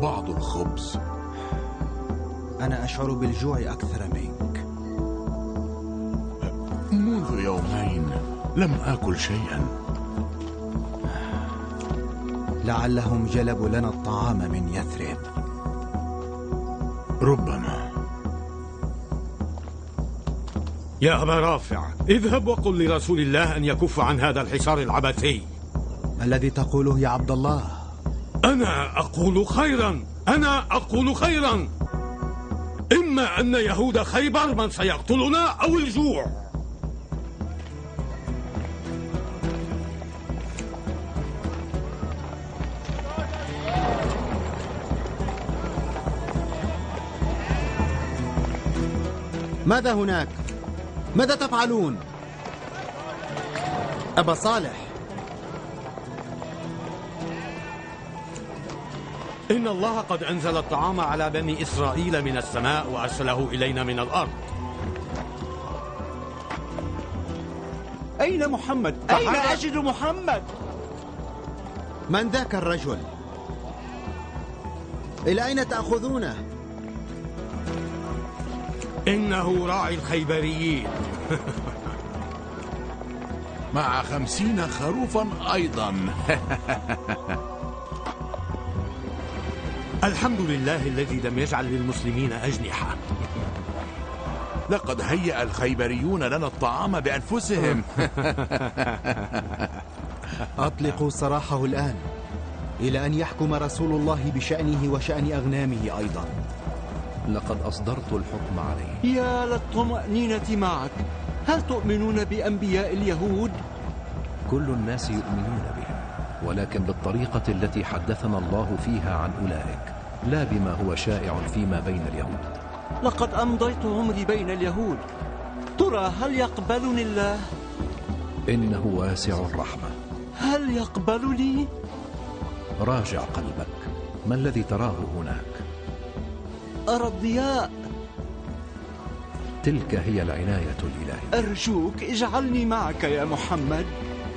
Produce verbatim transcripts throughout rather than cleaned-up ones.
بعض الخبز. أنا أشعر بالجوع أكثر منك. منذ يومين لم آكل شيئا. لعلهم جلبوا لنا الطعام من يثرب. ربما. يا أبا رافع، اذهب وقل لرسول الله أن يكف عن هذا الحصار العبثي. ما الذي تقوله يا عبد الله؟ أنا أقول خيرا، أنا أقول خيرا. إما أن يهود خيبر من سيقتلنا أو الجوع. ماذا هناك؟ ماذا تفعلون؟ أبا صالح، إن الله قد أنزل الطعام على بني إسرائيل من السماء وأرسله إلينا من الأرض. أين محمد؟ أين أجد محمد؟ من ذاك الرجل؟ إلى أين تأخذونه؟ إنه راعي الخيبريين. مع خمسين خروفا أيضا. الحمد لله الذي لم يجعل للمسلمين أجنحة. لقد هيأ الخيبريون لنا الطعام بأنفسهم. أطلقوا سراحه الآن إلى أن يحكم رسول الله بشأنه وشأن أغنامه أيضا. لقد أصدرت الحكم عليه. يا للطمأنينة معك. هل تؤمنون بأنبياء اليهود؟ كل الناس يؤمنون بهم، ولكن بالطريقة التي حدثنا الله فيها عن أولئك، لا بما هو شائع فيما بين اليهود. لقد أمضيت عمري بين اليهود. ترى هل يقبلني الله؟ إنه واسع الرحمة. هل يقبلني؟ راجع قلبك، ما الذي تراه هناك؟ أرى الضياء. تلك هي العناية الإلهية. أرجوك اجعلني معك يا محمد.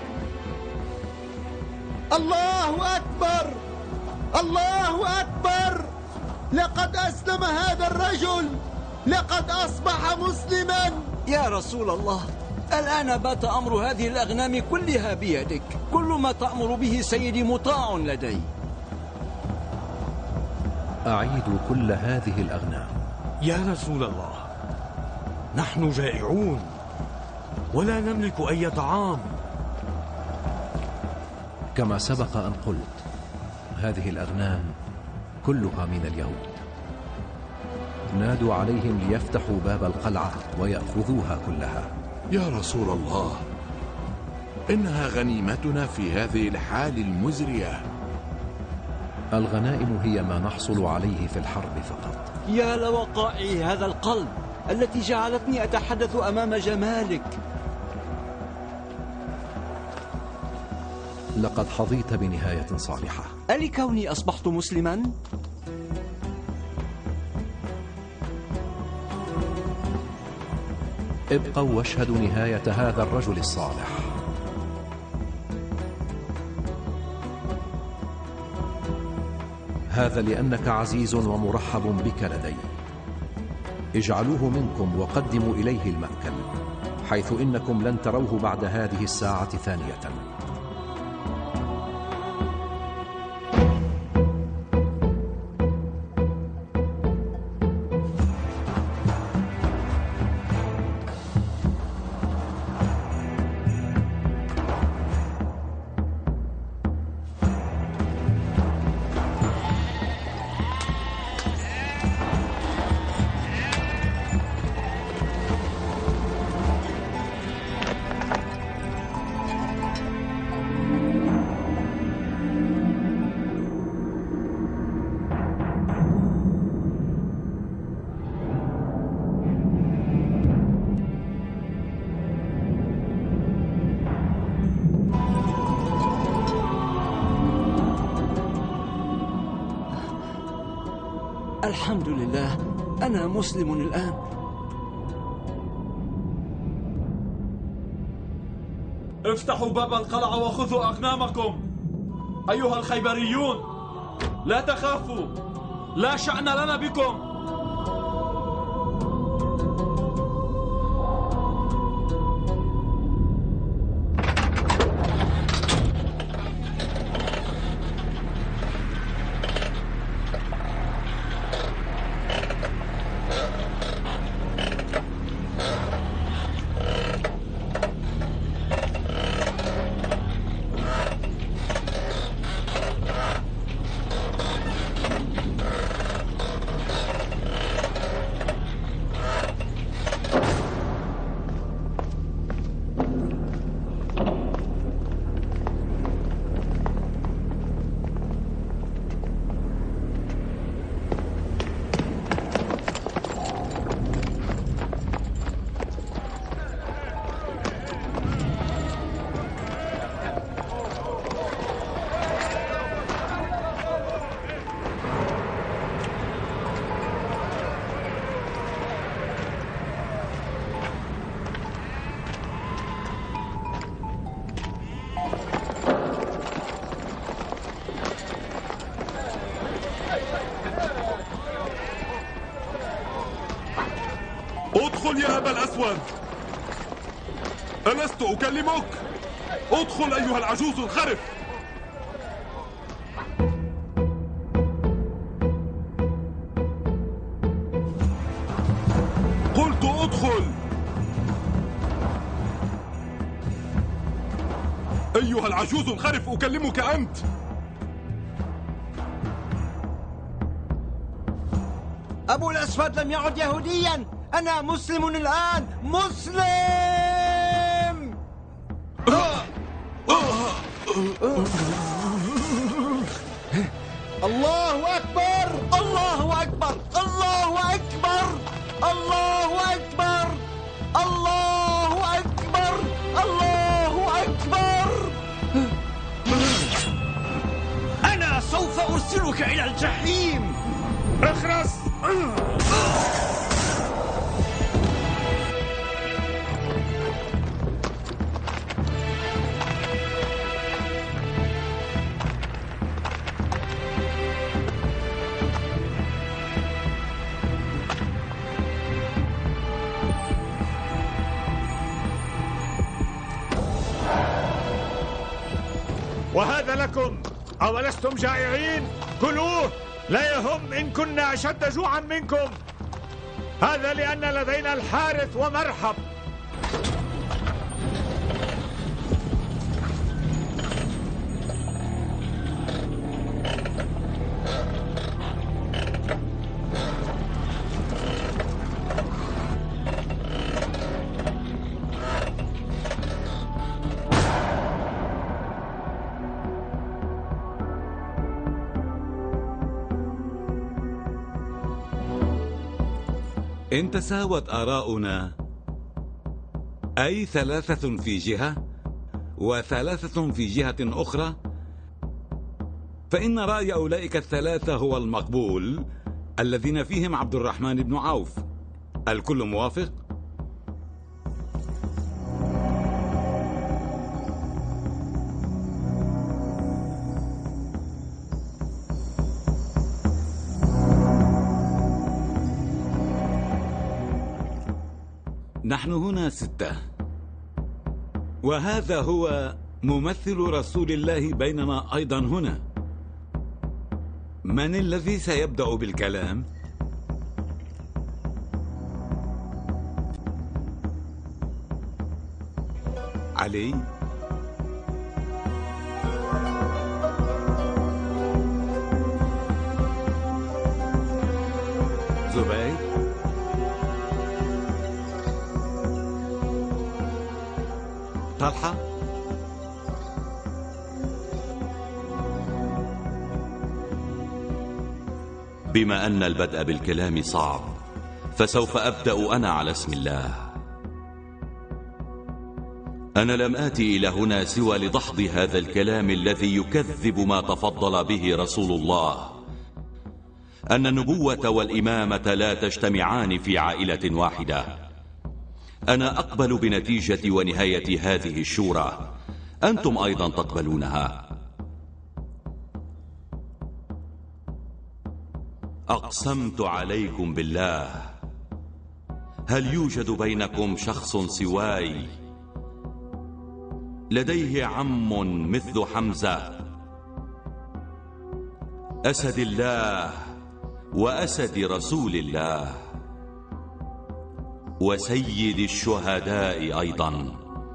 الله أكبر، الله أكبر. لقد أسلم هذا الرجل، لقد أصبح مسلما. يا رسول الله، الآن بات أمر هذه الأغنام كلها بيدك. كل ما تأمر به سيدي مطاع لدي. أعيد كل هذه الأغنام. يا رسول الله، نحن جائعون ولا نملك أي طعام. كما سبق أن قلت، هذه الأغنام كلها من اليهود. نادوا عليهم ليفتحوا باب القلعة ويأخذوها كلها. يا رسول الله، إنها غنيمتنا في هذه الحال المزرية. الغنائم هي ما نحصل عليه في الحرب فقط. يا لوقائع هذا القلب التي جعلتني أتحدث أمام جمالك. لقد حظيت بنهاية صالحة. ألكوني أصبحت مسلما؟ ابقوا واشهدوا نهاية هذا الرجل الصالح. هذا لأنك عزيز ومرحب بك لدي. اجعلوه منكم وقدموا إليه المأكل، حيث إنكم لن تروه بعد هذه الساعة ثانية. الحمد لله، أنا مسلم الآن. افتحوا باب القلعة وخذوا أغنامكم. أيها الخيبريون، لا تخافوا، لا شأن لنا بكم. ادخل يا أبا الأسود. ألست أكلمك؟ ادخل أيها العجوز الخرف. قلت ادخل أيها العجوز الخرف، أكلمك أنت. أبو الأسود لم يعد يهوديا، أنا مسلم الآن، مسلم. الله أكبر، الله أكبر، الله أكبر، الله أكبر، الله أكبر، الله أكبر. أنا سوف أرسلك إلى الجحيم. اخرس. وهذا لكم، أولستم جائعين؟ كلوه، لا يهم إن كنا أشد جوعا منكم. هذا لأن لدينا الحارث ومرحب. إن تساوت آراؤنا، أي ثلاثة في جهة وثلاثة في جهة أخرى، فإن رأي أولئك الثلاثة هو المقبول، الذين فيهم عبد الرحمن بن عوف. الكل موافق؟ نحن هنا ستة، وهذا هو ممثل رسول الله بيننا أيضا هنا. من الذي سيبدأ بالكلام؟ علي؟ زبير؟ طلحة؟ بما أن البدء بالكلام صعب، فسوف أبدأ أنا على اسم الله. أنا لم آتي إلى هنا سوى لدحض هذا الكلام الذي يكذب ما تفضل به رسول الله، أن النبوة والإمامة لا تجتمعان في عائلة واحدة. أنا أقبل بنتيجة ونهاية هذه الشورى، أنتم أيضا تقبلونها. أقسمت عليكم بالله، هل يوجد بينكم شخص سواي لديه عم مثل حمزة أسد الله وأسد رسول الله وسيد الشهداء أيضا؟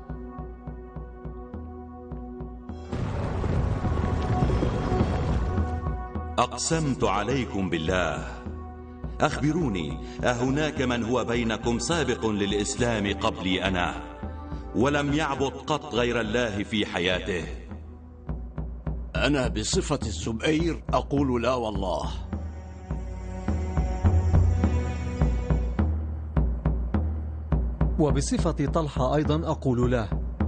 أقسمت عليكم بالله، أخبروني، أهناك من هو بينكم سابق للإسلام قبلي أنا ولم يعبد قط غير الله في حياته؟ أنا بصفة الزبير أقول لا والله. وبصفة طلحة أيضا أقول لا.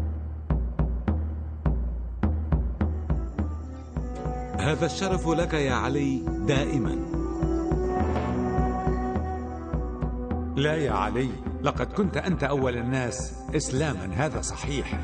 هذا الشرف لك يا علي دائما. لا يا علي، لقد كنت أنت أول الناس إسلاما، هذا صحيح.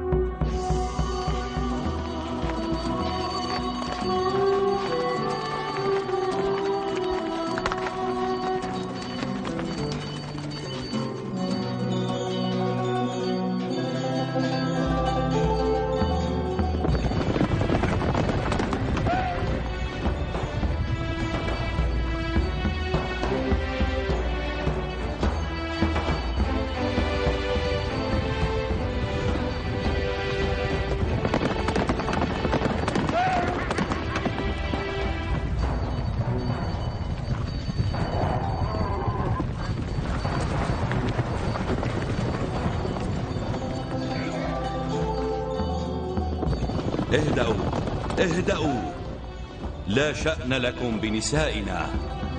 اهدأوا اهدأوا، لا شأن لكم بنسائنا.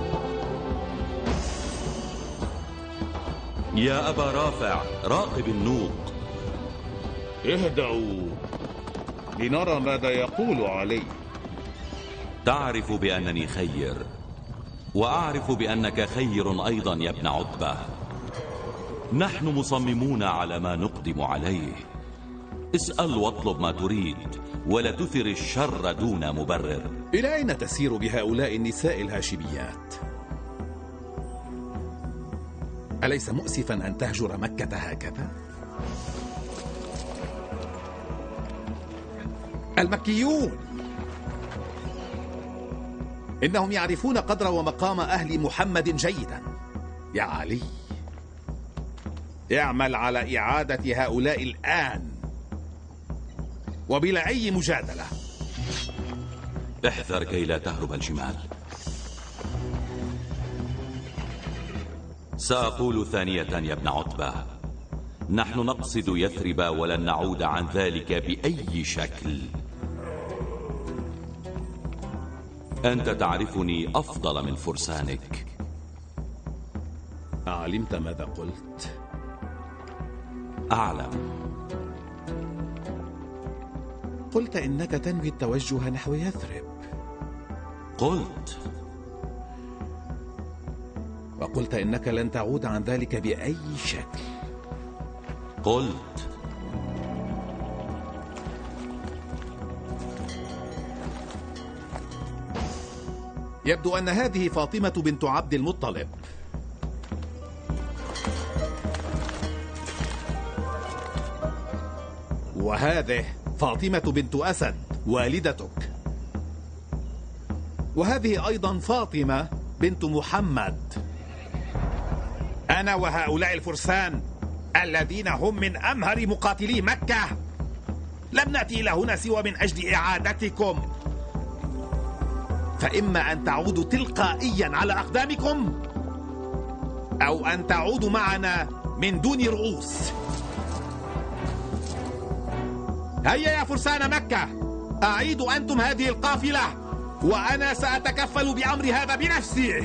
يا أبا رافع، راقب النوق. اهدأوا لنرى ماذا يقول علي. تعرف بأنني خير، وأعرف بأنك خير أيضا يا ابن عتبة. نحن مصممون على ما نقدم عليه. اسأل واطلب ما تريد، ولا تثر الشر دون مبرر. إلى أين تسير بهؤلاء النساء الهاشميات؟ أليس مؤسفا أن تهجر مكة هكذا؟ المكيون إنهم يعرفون قدر ومقام أهل محمد جيدا. يا علي، اعمل على إعادة هؤلاء الآن وبلا أي مجادلة. احذر كي لا تهرب الجمال. سأقول ثانية يا ابن عتبة، نحن نقصد يثرب ولن نعود عن ذلك بأي شكل. أنت تعرفني أفضل من فرسانك. أعلمت ماذا قلت؟ أعلم. قلت إنك تنوي التوجه نحو يثرب. قلت. وقلت إنك لن تعود عن ذلك بأي شكل. قلت. يبدو أن هذه فاطمة بنت عبد المطلب. وهذه فاطمة بنت أسد والدتك. وهذه أيضا فاطمة بنت محمد. أنا وهؤلاء الفرسان الذين هم من أمهر مقاتلي مكة لم نأتي إلى هنا سوى من أجل إعادتكم. فإما أن تعودوا تلقائيا على أقدامكم، أو أن تعودوا معنا من دون رؤوس. هيا يا فرسان مكة، أعيدوا أنتم هذه القافلة، وأنا سأتكفل بأمر هذا بنفسي.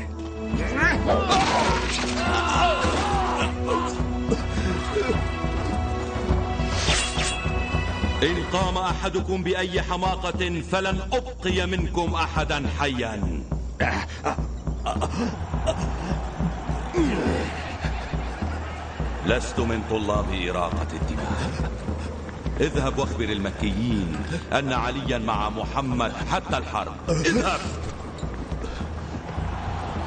إن قام أحدكم بأي حماقة فلن أبقي منكم أحدا حيا. لست من طلاب إراقة الدماء. اذهب واخبر المكيين أن عليا مع محمد حتى الحرب. اذهب.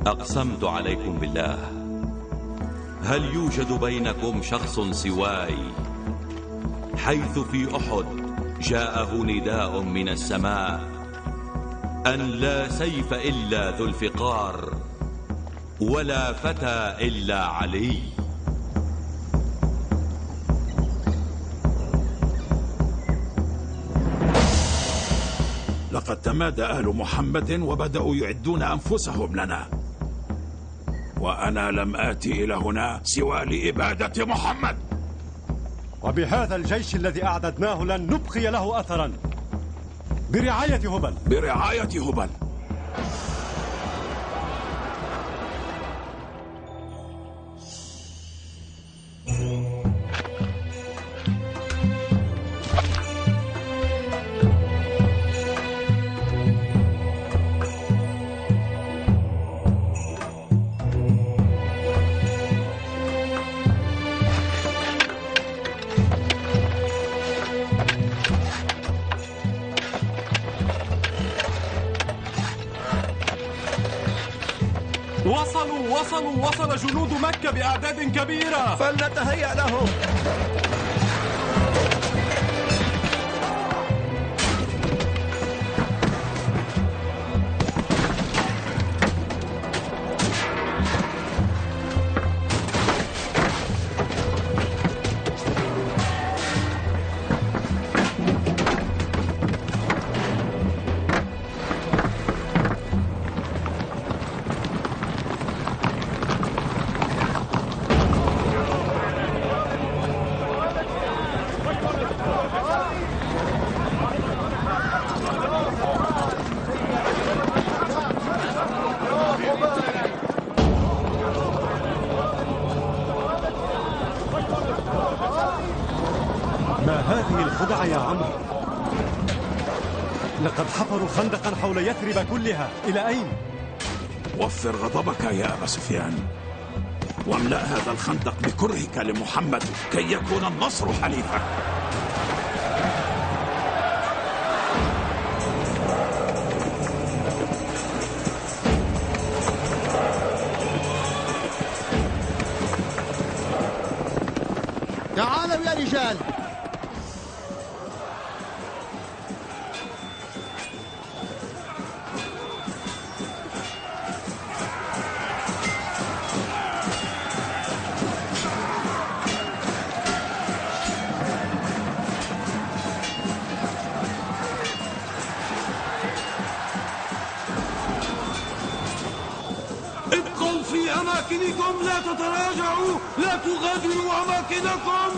أقسمت عليكم بالله، هل يوجد بينكم شخص سواي؟ حيث في أحد جاءه نداء من السماء أن لا سيف إلا ذو الفقار ولا فتى إلا علي. لقد تمادى أهل محمد وبدأوا يعدون أنفسهم لنا، وأنا لم آتي إلى هنا سوى لإبادة محمد. وبهذا الجيش الذي أعددناه لن نبقي له أثرا. برعاية هبل. برعاية هبل. وصلوا وصلوا وصل جنود مكة بأعداد كبيرة، فلنتهيأ لهم. ما هذه الخدعة يا عمرو؟ لقد حفروا خندقا حول يثرب كلها. إلى أين؟ وفر غضبك يا أبا سفيان، واملأ هذا الخندق بكرهك لمحمد كي يكون النصر حليفك. تعالوا يا رجال. ابقوا في أماكنكم، لا تتراجعوا، لا تغادروا أماكنكم.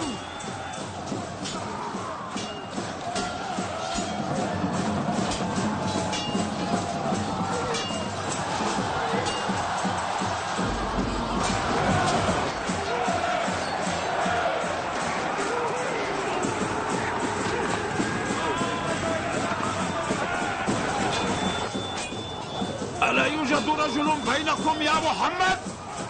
ألا يوجد رجل بينكم يا محمد؟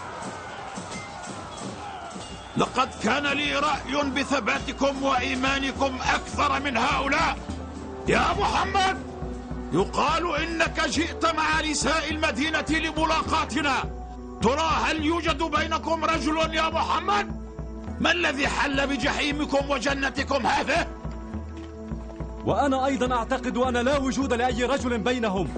لقد كان لي رأي بثباتكم وإيمانكم أكثر من هؤلاء. يا محمد، يقال إنك جئت مع نساء المدينة لملاقاتنا. ترى هل يوجد بينكم رجل يا محمد؟ ما الذي حل بجحيمكم وجنتكم هذه؟ وأنا أيضا أعتقد أن لا وجود لأي رجل بينهم.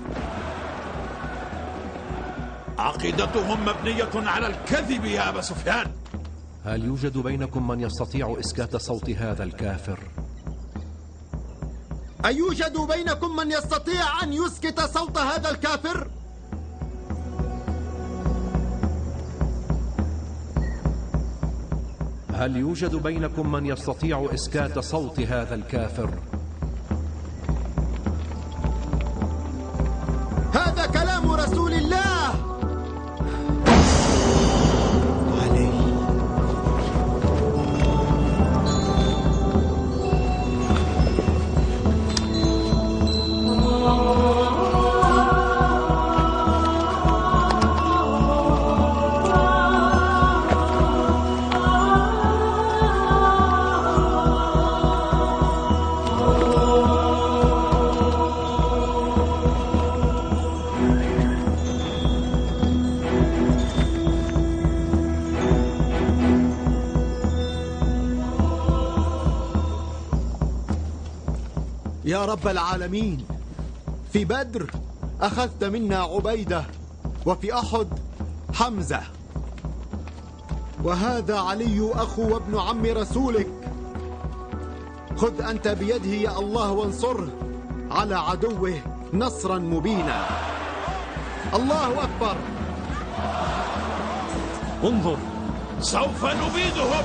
عقيدتهم مبنية على الكذب يا أبا سفيان. هل يوجد بينكم من يستطيع إسكات صوت هذا الكافر؟ أيوجد بينكم من يستطيع أن يسكت صوت هذا الكافر؟ هل يوجد بينكم من يستطيع إسكات صوت هذا الكافر؟ هذا كلام رسول الله. يا رب العالمين، في بدر أخذت منا عبيدة، وفي أحد حمزة، وهذا علي أخو وابن عم رسولك. خذ أنت بيده يا الله وانصره على عدوه نصرا مبينا. الله أكبر. انظر، سوف نبيدهم.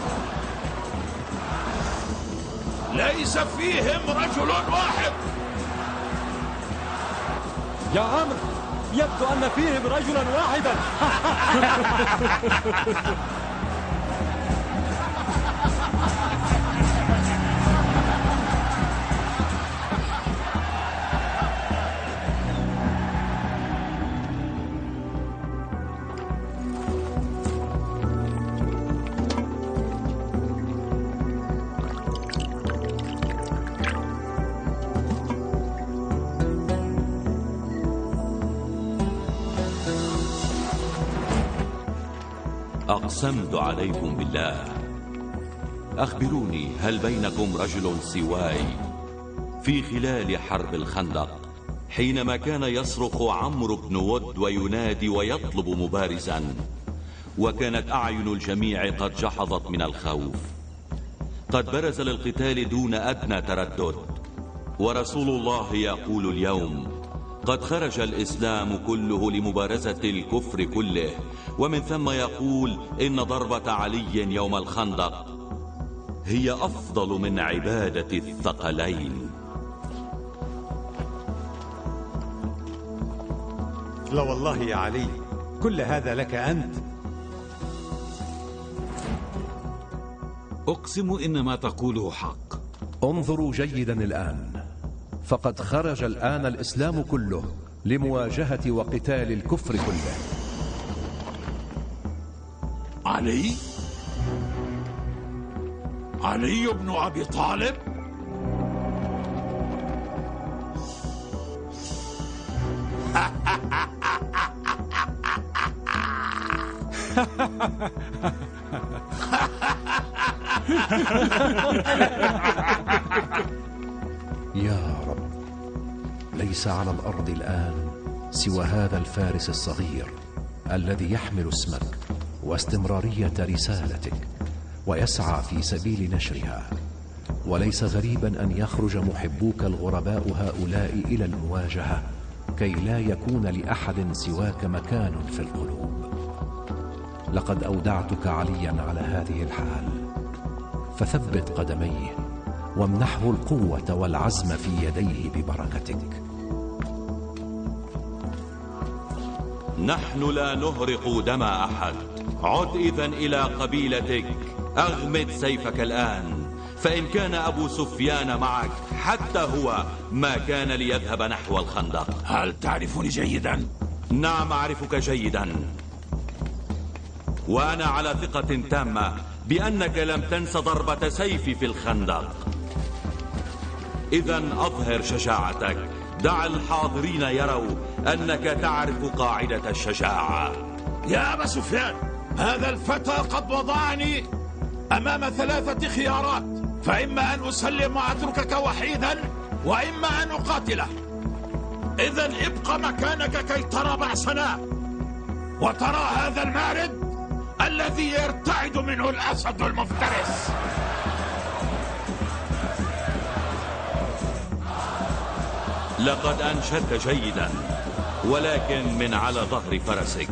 ليس فيهم رجل واحد. يا عمرو، يبدو أن فيهم رجلا واحدا. أقسمت عليكم بالله، أخبروني هل بينكم رجل سواي في خلال حرب الخندق حينما كان يصرخ عمرو بن ود وينادي ويطلب مبارزا، وكانت أعين الجميع قد جحظت من الخوف، قد برز للقتال دون أدنى تردد، ورسول الله يقول اليوم قد خرج الإسلام كله لمبارزة الكفر كله، ومن ثم يقول إن ضربة علي يوم الخندق هي أفضل من عبادة الثقلين. لا والله يا علي، كل هذا لك أنت. أقسم إن ما تقوله حق. انظروا جيدا الآن، فقد خرج الآن الإسلام كله لمواجهة وقتال الكفر كله. علي؟ علي بن أبي طالب؟ يا رب، ليس على الأرض الآن سوى هذا الفارس الصغير الذي يحمل اسمك واستمرارية رسالتك ويسعى في سبيل نشرها، وليس غريبا أن يخرج محبوك الغرباء هؤلاء إلى المواجهة كي لا يكون لأحد سواك مكان في القلوب. لقد أودعتك عليا على هذه الحال، فثبت قدميه وامنحه القوة والعزم في يديه ببركتك. نحن لا نهرق دم أحد. عد إذن إلى قبيلتك، أغمد سيفك الآن، فإن كان أبو سفيان معك حتى هو ما كان ليذهب نحو الخندق. هل تعرفني جيدا؟ نعم، أعرفك جيدا، وأنا على ثقة تامة بأنك لم تنس ضربة سيفي في الخندق. إذن أظهر شجاعتك، دع الحاضرين يروا أنك تعرف قاعدة الشجاعة. يا أبا سفيان، هذا الفتى قد وضعني أمام ثلاثة خيارات، فإما أن أسلم وأتركك وحيدا، وإما أن أقاتله. إذن ابق مكانك كي ترى بأسنا وترى هذا المارد الذي يرتعد منه الأسد المفترس. لقد أنشدت جيدا، ولكن من على ظهر فرسك.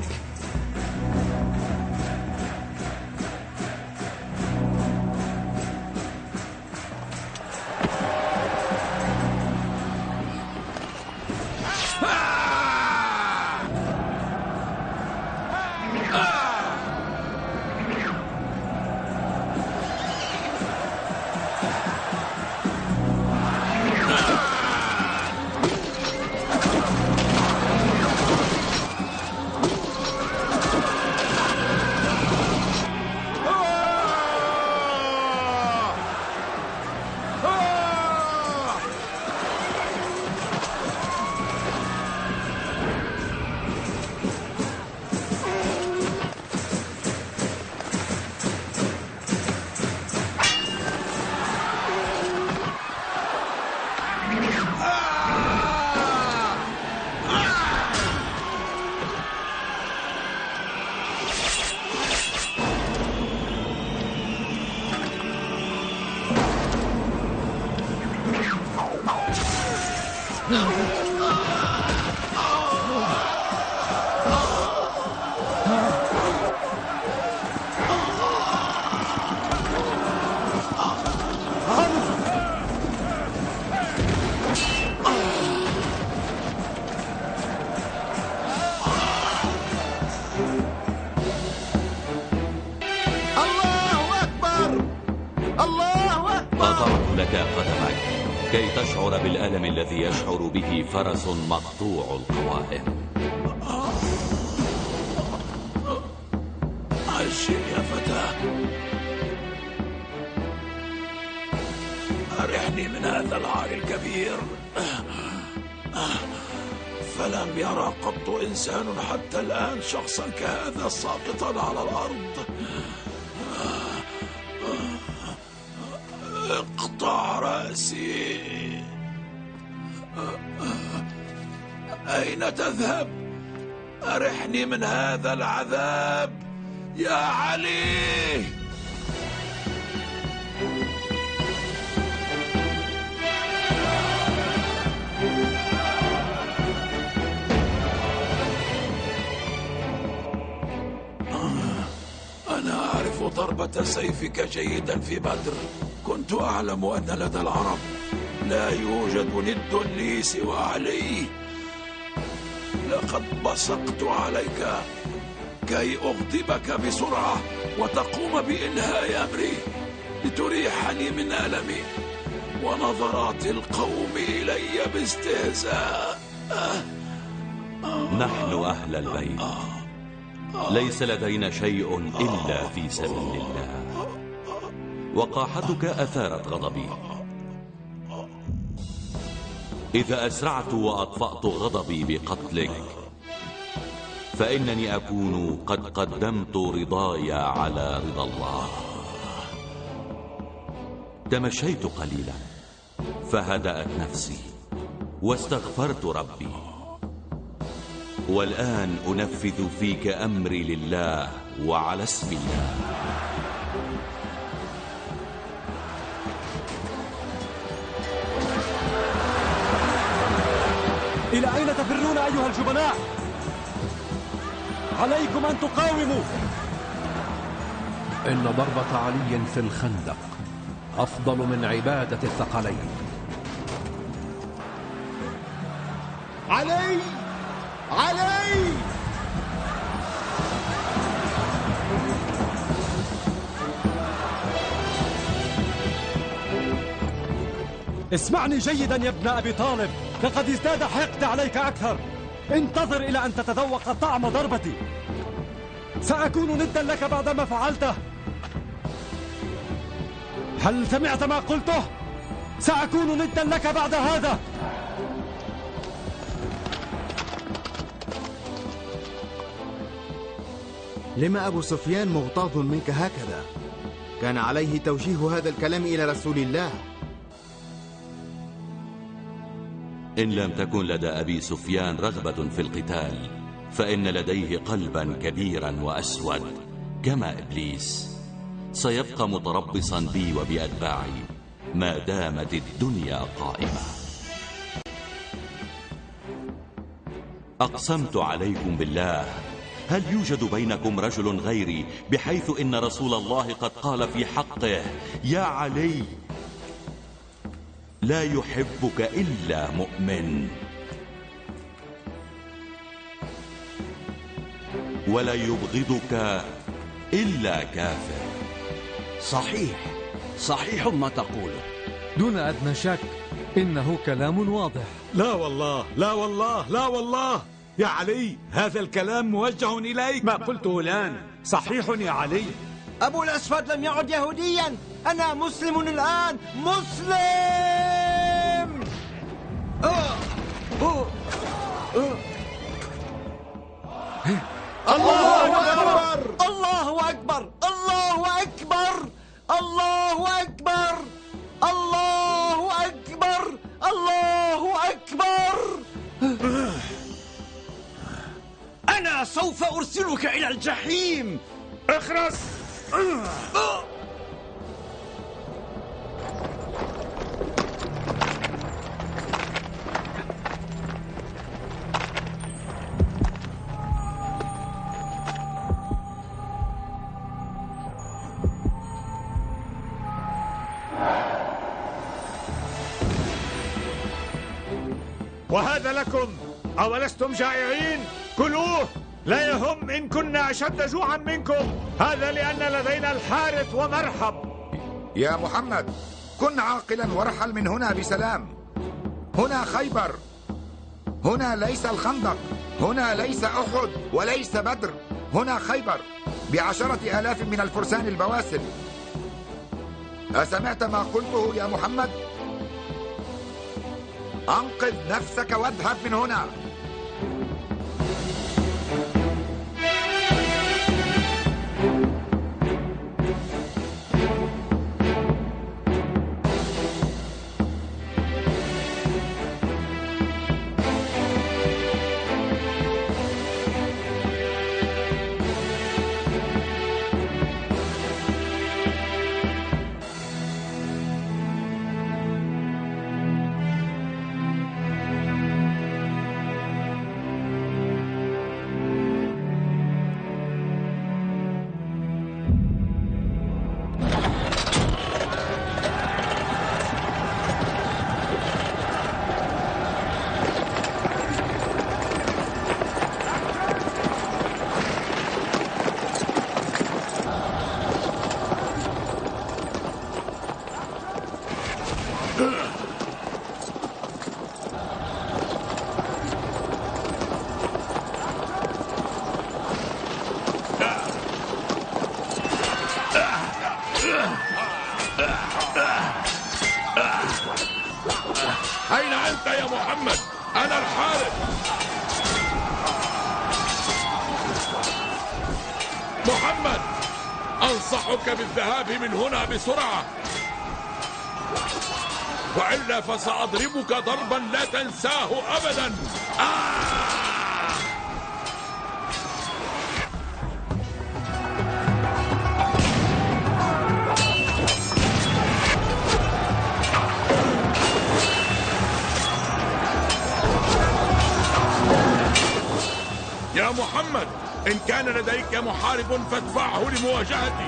لك قدمك كي تشعر بالألم الذي يشعر به فرس مقطوع القوائم. عشق يا فتاة، أرحني من هذا العار الكبير، فلم يرى قط إنسان حتى الآن شخصا كهذا ساقطا على الأرض. اقطع رأسي. أين تذهب؟ أرحني من هذا العذاب يا علي. أنا أعرف ضربة سيفك جيدا في بدر. كنت أعلم أن لدى العرب لا يوجد ند لي سوى علي. لقد بصقت عليك كي أغضبك بسرعة وتقوم بإنهاء أمري لتريحني من ألمي ونظرات القوم إلي باستهزاء. نحن أهل البيت ليس لدينا شيء إلا في سبيل الله. وقاحتك أثارت غضبي. إذا أسرعت وأطفأت غضبي بقتلك فإنني أكون قد قدمت رضاي على رضا الله. تمشيت قليلا فهدأت نفسي واستغفرت ربي، والآن أنفذ فيك أمري لله وعلى اسم الله. إلى أين تفرون أيها الجبناء؟ عليكم أن تقاوموا. إن ضربة علي في الخندق أفضل من عبادة الثقلين. علي علي اسمعني جيدا يا ابن أبي طالب، لقد ازداد حقد عليك أكثر. انتظر إلى أن تتذوق طعم ضربتي. سأكون ندا لك بعدما فعلته. هل سمعت ما قلته؟ سأكون ندا لك بعد هذا. لما أبو سفيان مغتاظ منك هكذا؟ كان عليه توجيه هذا الكلام إلى رسول الله. إن لم تكن لدى أبي سفيان رغبة في القتال فإن لديه قلبا كبيرا وأسود كما إبليس، سيبقى متربصا بي وبأتباعي ما دامت الدنيا قائمة. أقسمت عليكم بالله، هل يوجد بينكم رجل غيري بحيث إن رسول الله قد قال في حقه: يا علي لا يحبك إلا مؤمن ولا يبغضك إلا كافر. صحيح صحيح ما تقوله دون أدنى شك، إنه كلام واضح. لا والله لا والله لا والله يا علي، هذا الكلام موجه إليك. ما قلته الآن صحيح يا علي. أبو الأسود لم يعد يهوديا، أنا مسلم الآن، مسلم. أوه. أوه. أوه. الله أكبر الله أكبر الله أكبر الله أكبر الله أكبر الله أكبر. أنا سوف أرسلك إلى الجحيم. اخرس. وهذا لكم، أولستم جائعين؟ كلوه، لا يهم إن كنا أشد جوعا منكم، هذا لأن لدينا الحارث ومرحب. يا محمد، كن عاقلا وارحل من هنا بسلام. هنا خيبر، هنا ليس الخندق، هنا ليس أحد وليس بدر، هنا خيبر بعشرة آلاف من الفرسان البواسل. أسمعت ما قلته يا محمد؟ أنقذ نفسك واذهب من هنا. أين أنت يا محمد؟ أنا الحارث. محمد، أنصحك بالذهاب من هنا بسرعة، وإلا فسأضربك ضربا لا تنساه أبدا. آه! يا محمد، إن كان لديك محارب فادفعه لمواجهتي.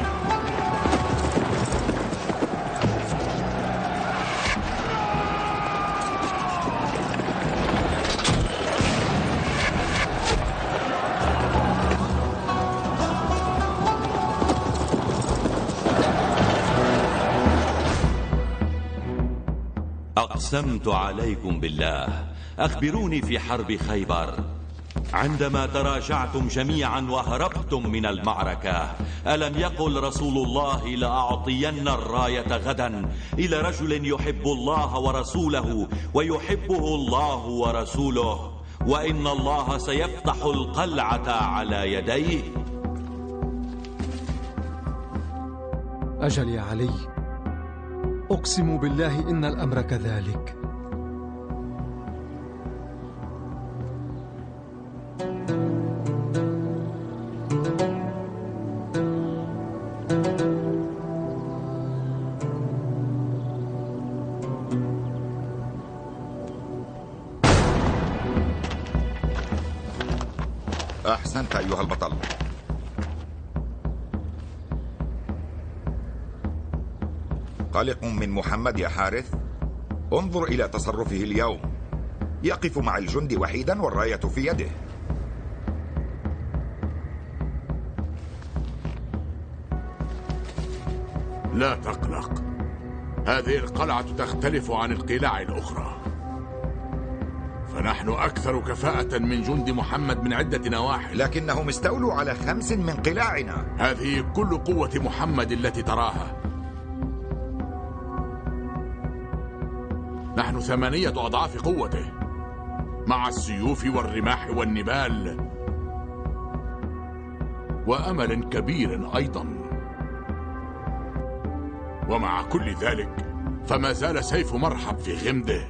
أقسمت عليكم بالله، أخبروني في حرب خيبر عندما تراجعتم جميعا وهربتم من المعركة، ألم يقل رسول الله لأعطين الراية غدا إلى رجل يحب الله ورسوله ويحبه الله ورسوله، وإن الله سيفتح القلعة على يديه؟ أجل يا علي، أقسم بالله إن الأمر كذلك. أحسنت أيها البطل. قلق من محمد يا حارث؟ انظر إلى تصرفه اليوم، يقف مع الجند وحيدا والراية في يده. لا تقلق، هذه القلعة تختلف عن القلاع الأخرى، فنحن أكثر كفاءة من جند محمد من عدة نواحي. لكنهم استولوا على خمس من قلاعنا. هذه كل قوة محمد التي تراها. نحن ثمانية أضعاف قوته، مع السيوف والرماح والنبال، وأمل كبير أيضا. ومع كل ذلك فما زال سيف مرحب في غمده.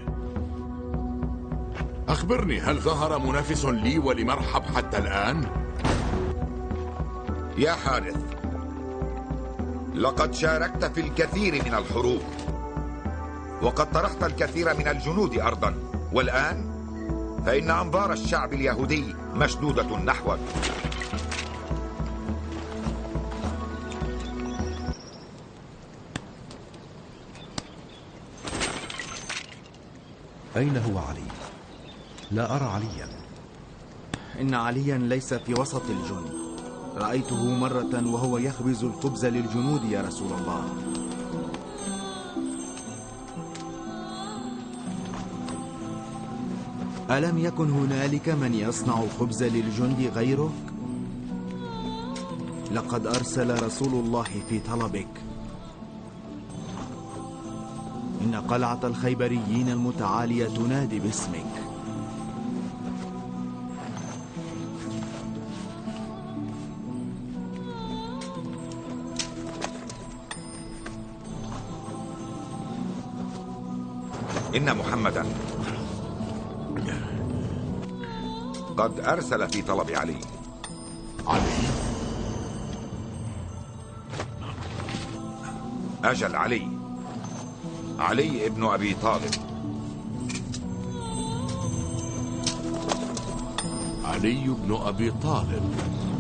أخبرني، هل ظهر منافس لي ولمرحب حتى الآن؟ يا حارث، لقد شاركت في الكثير من الحروب، وقد طرحت الكثير من الجنود أرضا، والآن فإن أنظار الشعب اليهودي مشدودة نحوك. أين هو علي؟ لا أرى عليا. إن عليا ليس في وسط الجند، رأيته مرة وهو يخبز الخبز للجنود يا رسول الله. ألم يكن هنالك من يصنع الخبز للجند غيرك؟ لقد أرسل رسول الله في طلبك. إن قلعة الخيبريين المتعالية تنادي باسمك. إن محمدا قد أرسل في طلب علي. علي؟ أجل علي، علي ابن أبي طالب. علي بن أبي طالب.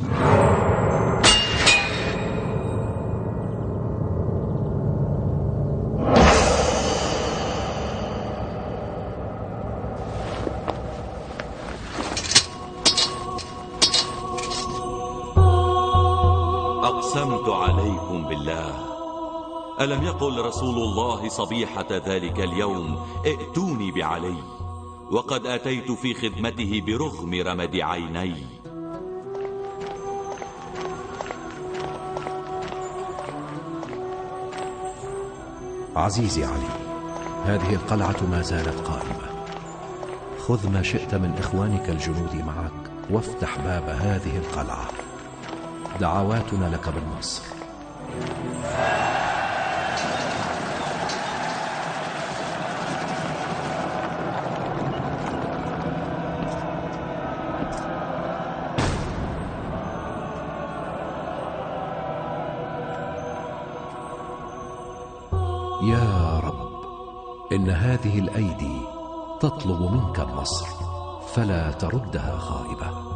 أقسمت عليكم بالله، ألم يقل رسول الله صبيحة ذلك اليوم ائتوني بعلي، وقد أتيت في خدمته برغم رمد عيني. عزيزي علي، هذه القلعة ما زالت قائمة. خذ ما شئت من إخوانك الجنود معك وافتح باب هذه القلعة. دعواتنا لك بالنصر. يا رب، إن هذه الأيدي تطلب منك النصر، فلا تردها خائبة.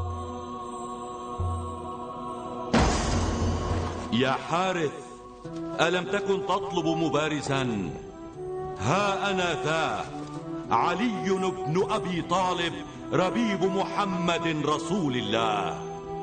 يا حارث، ألم تكن تطلب مبارزا؟ ها أنا ذا، علي بن أبي طالب، ربيب محمد رسول الله.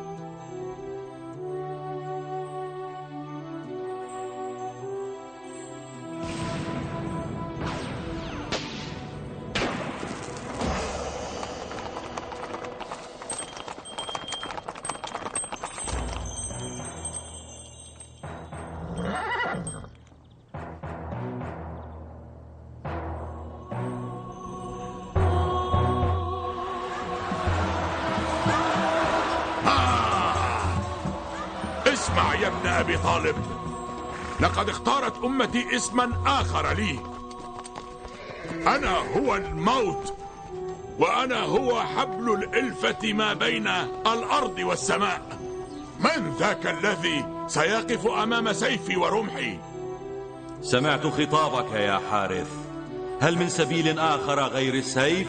اسمع يا ابن أبي طالب، لقد اختارت أمتي اسما آخر لي. أنا هو الموت، وأنا هو حبل الإلفة ما بين الأرض والسماء. من ذاك الذي سيقف أمام سيفي ورمحي؟ سمعت خطابك يا حارث، هل من سبيل آخر غير السيف؟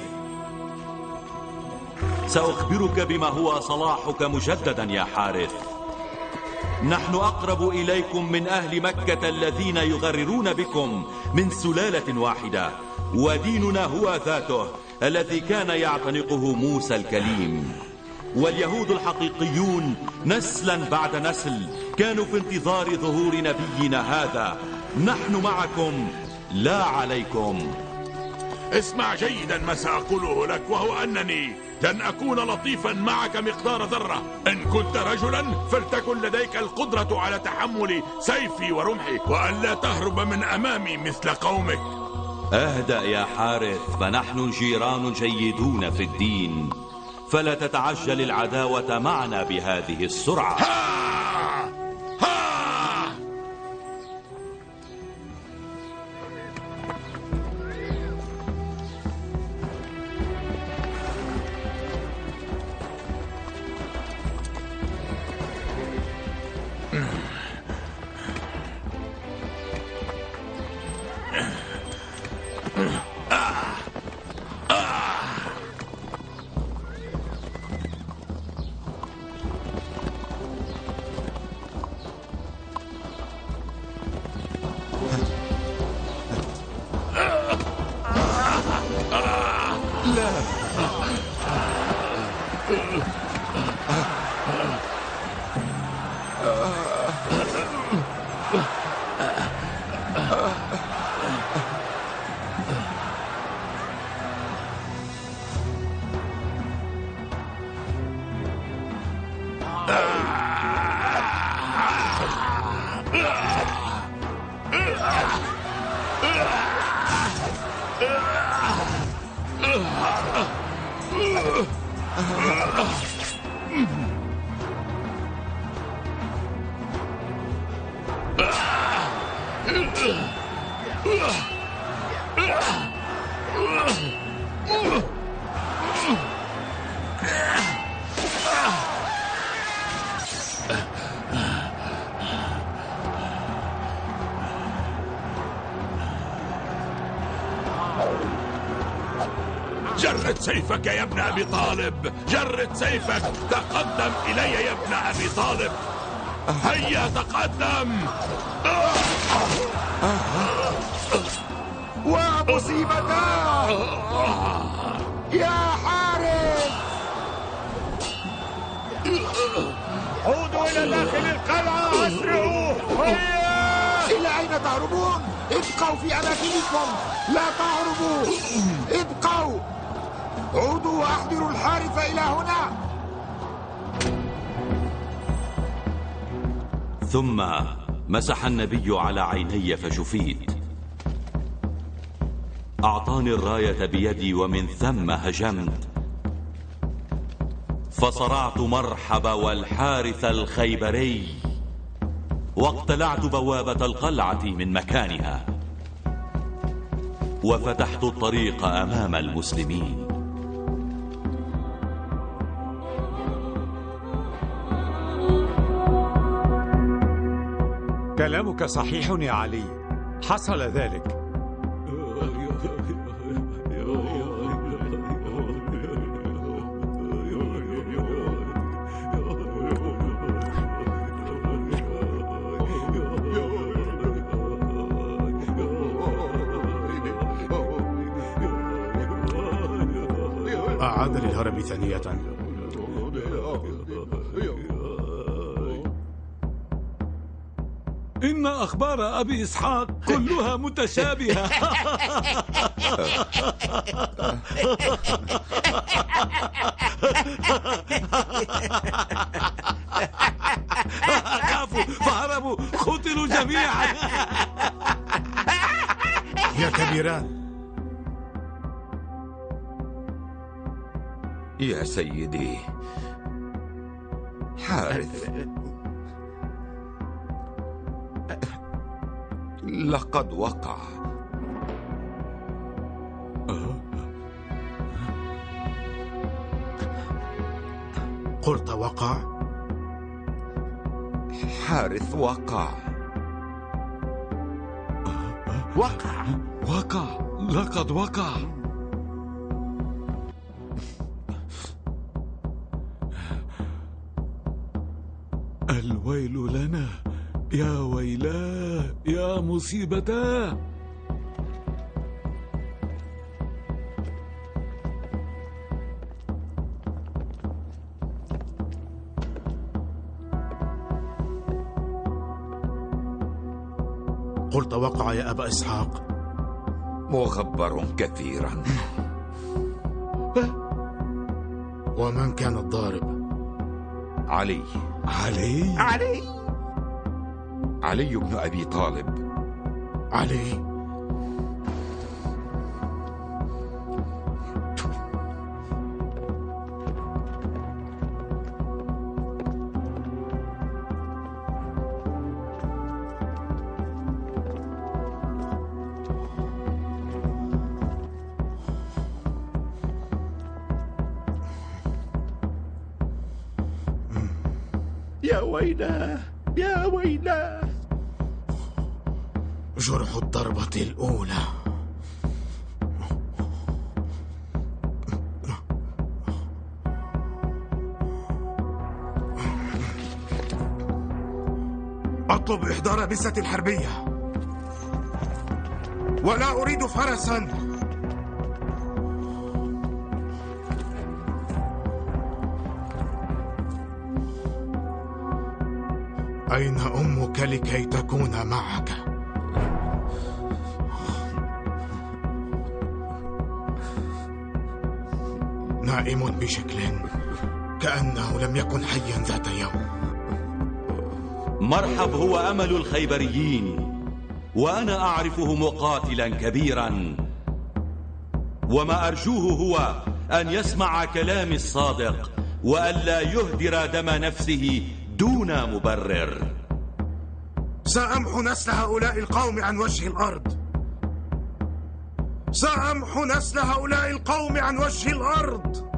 سأخبرك بما هو صلاحك مجددا يا حارث. نحن أقرب إليكم من أهل مكة الذين يغررون بكم من سلالة واحدة، وديننا هو ذاته الذي كان يعتنقه موسى الكليم. واليهود الحقيقيون نسلا بعد نسل كانوا في انتظار ظهور نبينا هذا. نحن معكم لا عليكم. اسمع جيدا ما سأقوله لك، وهو أنني لن أكون لطيفا معك مقدار ذرة. إن كنت رجلا فلتكن لديك القدرة على تحمل سيفي ورمحي، وألا تهرب من أمامي مثل قومك. اهدأ يا حارث، فنحن جيران جيدون في الدين، فلا تتعجل العداوة معنا بهذه السرعة. ها! ها! جرد سيفك يا ابن أبي طالب، جرد سيفك. تقدم إلي يا ابن أبي طالب، هيا تقدم. ومصيبتاه يا حارس. عودوا إلى داخل القلعة، أسرعوا. إلى أين تهربون؟ ابقوا في أماكنكم، لا تهربوا، ابقوا. عودوا وأحضروا الحارس إلى هنا. ثم مسح النبي على عيني فشفيت. أعطاني الراية بيدي ومن ثم هجمت، فصرعت مرحب والحارث الخيبري، واقتلعت بوابة القلعة من مكانها، وفتحت الطريق أمام المسلمين. كلامك صحيح يا علي، حصل ذلك. أعاد للهرب ثانية. إن أخبار أبي إسحاق كلها متشابهة. خافوا فهربوا، قتلوا جميعا. يا كبيران. يا سيدي حارث، لقد وقع. قلت وقع؟ حارث وقع. وقع وقع لقد وقع. الويل لنا، يا ويلاه، يا مصيبتاه. قلت وقع يا أبا إسحاق. مغبر كثيرا. ومن كان الضارب؟ علي. علي؟ علي علي بن أبي طالب. علي. يا ويلاه، يا ويلاه. جرح الضربة الأولى. أطلب إحضار بسة الحربية، ولا أريد فرسا. أين أمك لكي تكون معك؟ نائم بشكل كأنه لم يكن حيا ذات يوم. مرحب هو أمل الخيبريين، وأنا أعرفه مقاتلا كبيرا، وما أرجوه هو أن يسمع كلامي الصادق وألا يهدر دم نفسه دون مبرر. سأمحو نسل هؤلاء القوم عن وجه الأرض. سأمحو نسل هؤلاء القوم عن وجه الأرض.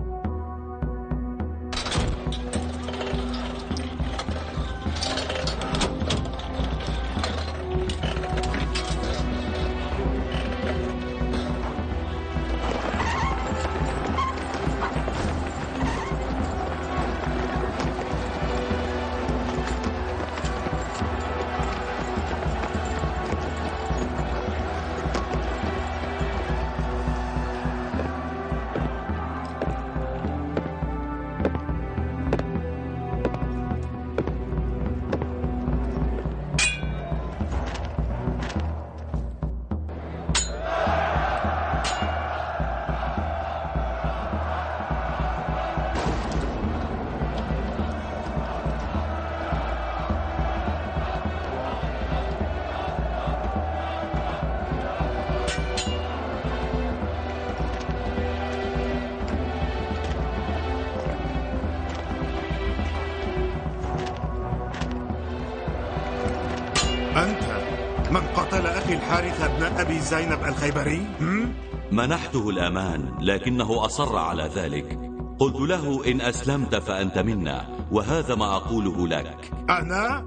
أنت من قتل أخي الحارث ابن أبي زينب الخيبري؟ منحته الأمان لكنه أصر على ذلك. قلت له إن أسلمت فأنت منا، وهذا ما أقوله لك. أنا؟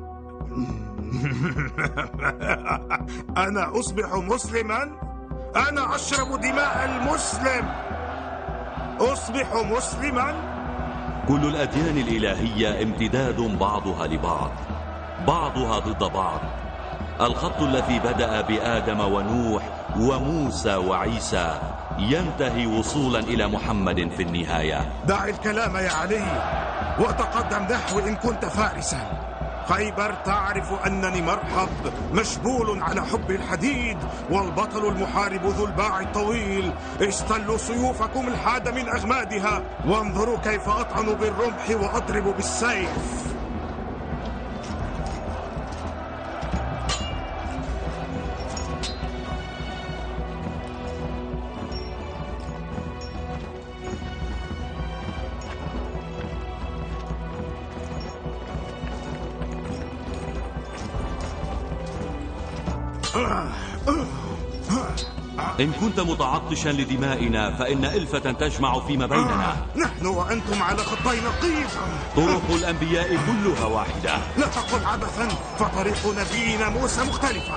أنا أصبح مسلما؟ أنا أشرب دماء المسلم. أصبح مسلما؟ كل الأديان الإلهية امتداد بعضها لبعض، بعضها ضد بعض. الخط الذي بدأ بآدم ونوح وموسى وعيسى ينتهي وصولا إلى محمد في النهاية. دع الكلام يا علي وتقدم نحو إن كنت فارسا. خيبر تعرف أنني مرحب مشبول على حب الحديد، والبطل المحارب ذو الباع الطويل. استلوا سيوفكم الحاد من أغمادها، وانظروا كيف أطعن بالرمح وأضرب بالسيف. إن كنت متعطشا لدمائنا فإن ألفة تجمع فيما بيننا. نحن وأنتم على خطي نقيض. طرق الأنبياء كلها واحدة. لا تقل عبثا، فطريق نبينا موسى مختلفة.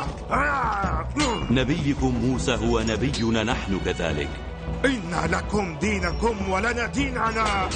نبيكم موسى هو نبينا نحن كذلك. إن لكم دينكم ولنا ديننا.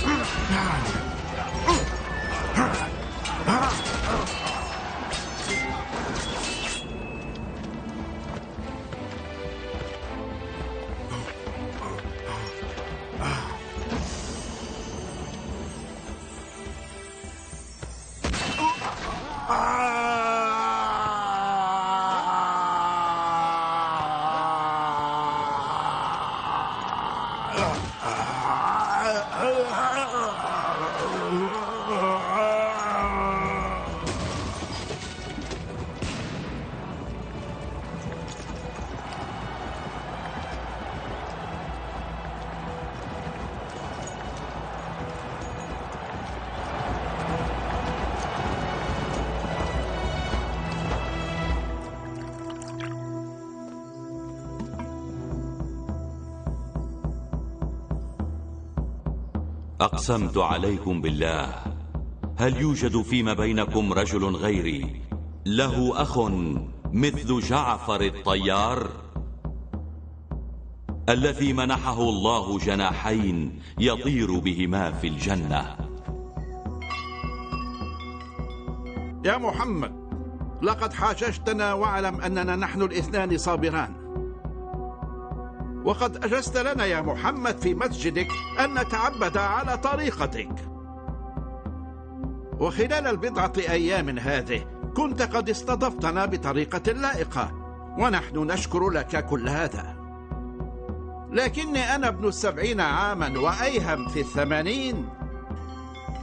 أقسمت عليكم بالله، هل يوجد فيما بينكم رجل غيري له أخ مثل جعفر الطيار الذي منحه الله جناحين يطير بهما في الجنة؟ يا محمد، لقد حاججتنا، واعلم أننا نحن الاثنان صابران. وقد أجزت لنا يا محمد في مسجدك أن نتعبد على طريقتك، وخلال البضعة أيام هذه كنت قد استضفتنا بطريقة لائقة، ونحن نشكر لك كل هذا. لكني أنا ابن السبعين عاما وأيهم في الثمانين،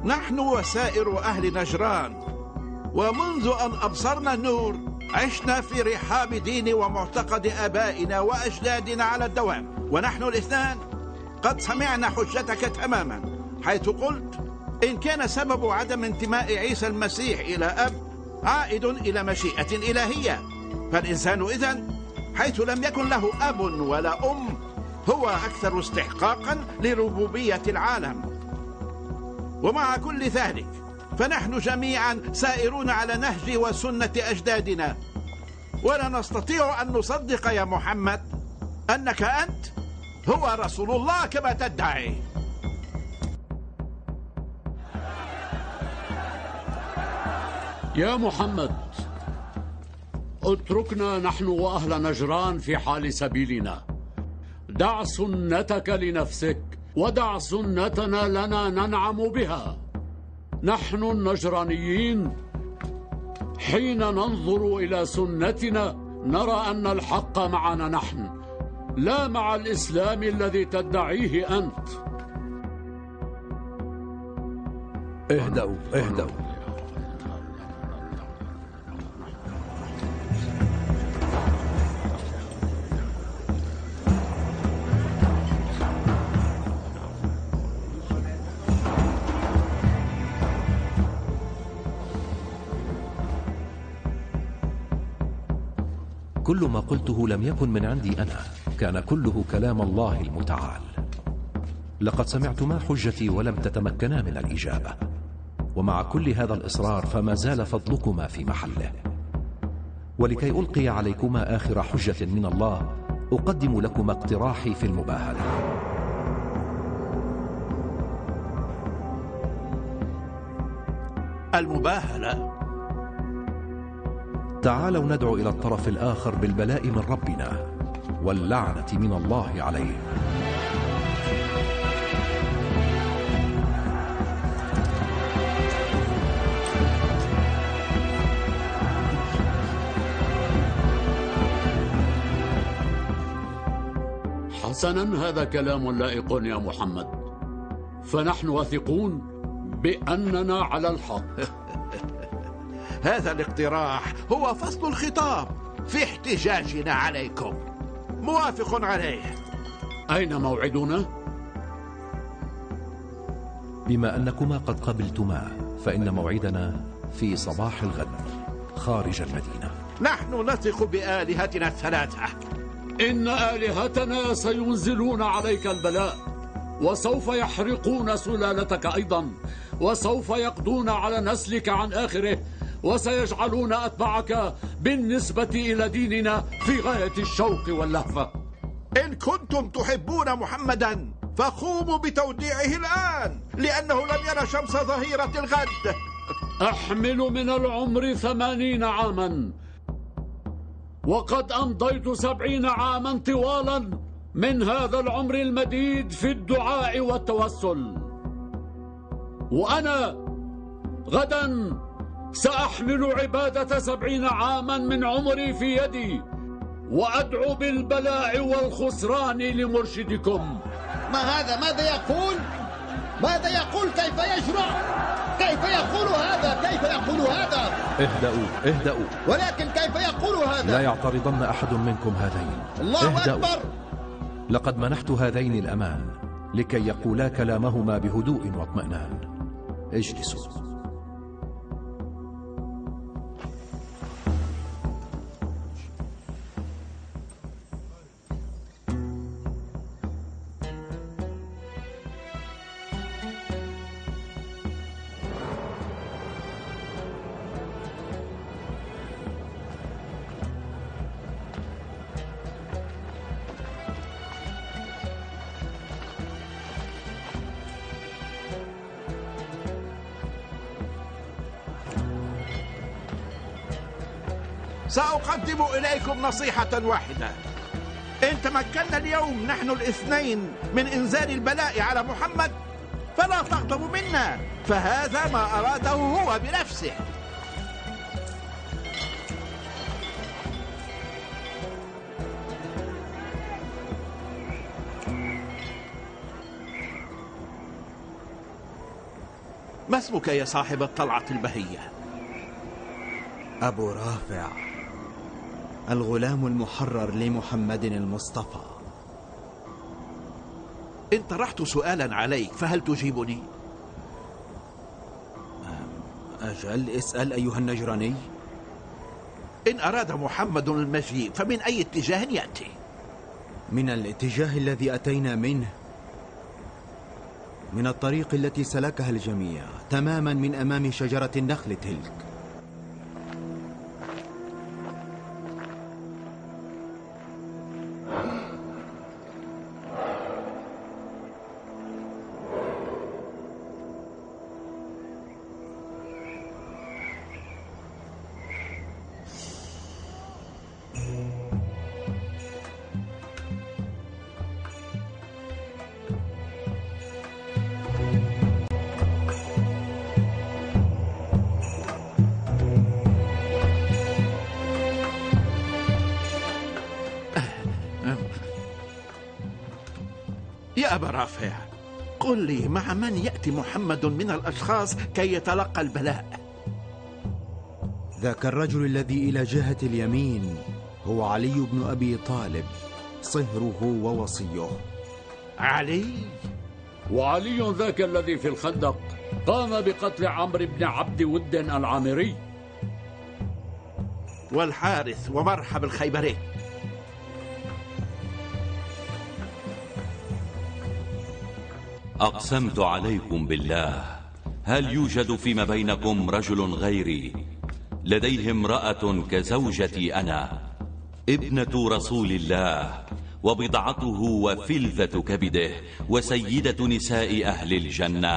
نحن وسائر أهل نجران، ومنذ أن أبصرنا النور عشنا في رحاب دين ومعتقد آبائنا وأجدادنا على الدوام، ونحن الاثنان قد سمعنا حجتك تماما، حيث قلت إن كان سبب عدم انتماء عيسى المسيح إلى أب عائد إلى مشيئة إلهية، فالإنسان إذن حيث لم يكن له أب ولا أم هو أكثر استحقاقا لربوبية العالم. ومع كل ذلك فنحن جميعا سائرون على نهج وسنة أجدادنا، ولا نستطيع أن نصدق يا محمد أنك أنت هو رسول الله كما تدعي. يا محمد، اتركنا نحن وأهل نجران في حال سبيلنا. دع سنتك لنفسك ودع سنتنا لنا ننعم بها. نحن النجرانيين حين ننظر إلى سنتنا نرى أن الحق معنا نحن، لا مع الإسلام الذي تدعيه أنت. اهدأوا اهدأوا. كل ما قلته لم يكن من عندي أنا، كان كله كلام الله المتعال. لقد سمعتما حجتي ولم تتمكنا من الإجابة، ومع كل هذا الإصرار فما زال فضلكما في محله. ولكي ألقي عليكما آخر حجة من الله أقدم لكما اقتراحي في المباهلة. المباهلة؟ تعالوا ندعو إلى الطرف الآخر بالبلاء من ربنا واللعنة من الله عليه. حسنا، هذا كلام لائق يا محمد، فنحن واثقون بأننا على الحق. هذا الاقتراح هو فصل الخطاب في احتجاجنا عليكم، موافق عليه. أين موعدنا؟ بما أنكما قد قبلتما فإن موعدنا في صباح الغد خارج المدينة. نحن نثق بآلهتنا الثلاثة. إن آلهتنا سينزلون عليك البلاء، وسوف يحرقون سلالتك أيضا، وسوف يقضون على نسلك عن آخره، وسيجعلون أتباعك بالنسبة إلى ديننا في غاية الشوق واللهفة. إن كنتم تحبون محمدا فقوموا بتوديعه الآن، لأنه لم يرى شمس ظهيرة الغد. أحمل من العمر ثمانين عاما، وقد أمضيت سبعين عاما طوالا من هذا العمر المديد في الدعاء والتوسل، وأنا غدا سأحمل عبادة سبعين عاما من عمري في يدي، وأدعو بالبلاء والخسران لمرشدكم. ما هذا؟ ماذا يقول؟ ماذا يقول؟ كيف يجرؤ؟ كيف يقول هذا؟ كيف يقول هذا؟ اهدأوا اهدأوا. ولكن كيف يقول هذا؟ لا يعترضن أحد منكم هذين. الله اهدأوا. أكبر. لقد منحت هذين الأمان لكي يقولا كلامهما بهدوء واطمئنان. اجلسوا. سأقدم إليكم نصيحة واحدة. إن تمكنا اليوم نحن الاثنين من إنزال البلاء على محمد فلا تغضبوا منا، فهذا ما أراده هو بنفسه. ما اسمك يا صاحب الطلعة البهية؟ أبو رافع، الغلام المحرر لمحمد المصطفى. إن طرحت سؤالا عليك فهل تجيبني؟ أجل، اسأل أيها النجراني. إن أراد محمد المجيء فمن أي اتجاه يأتي؟ من الاتجاه الذي أتينا منه، من الطريق التي سلكها الجميع، تماما من أمام شجرة النخل تلك. يا أبا رافع، قل لي مع من يأتي محمد من الأشخاص كي يتلقى البلاء؟ ذاك الرجل الذي إلى جهة اليمين هو علي بن أبي طالب، صهره ووصيه. علي؟ وعلي ذاك الذي في الخندق قام بقتل عمرو بن عبد ود العامري. والحارث ومرحب الخيبري. أقسمت عليكم بالله، هل يوجد فيما بينكم رجل غيري لديه امرأة كزوجتي أنا، ابنة رسول الله وبضعته وفلذة كبده وسيدة نساء أهل الجنة؟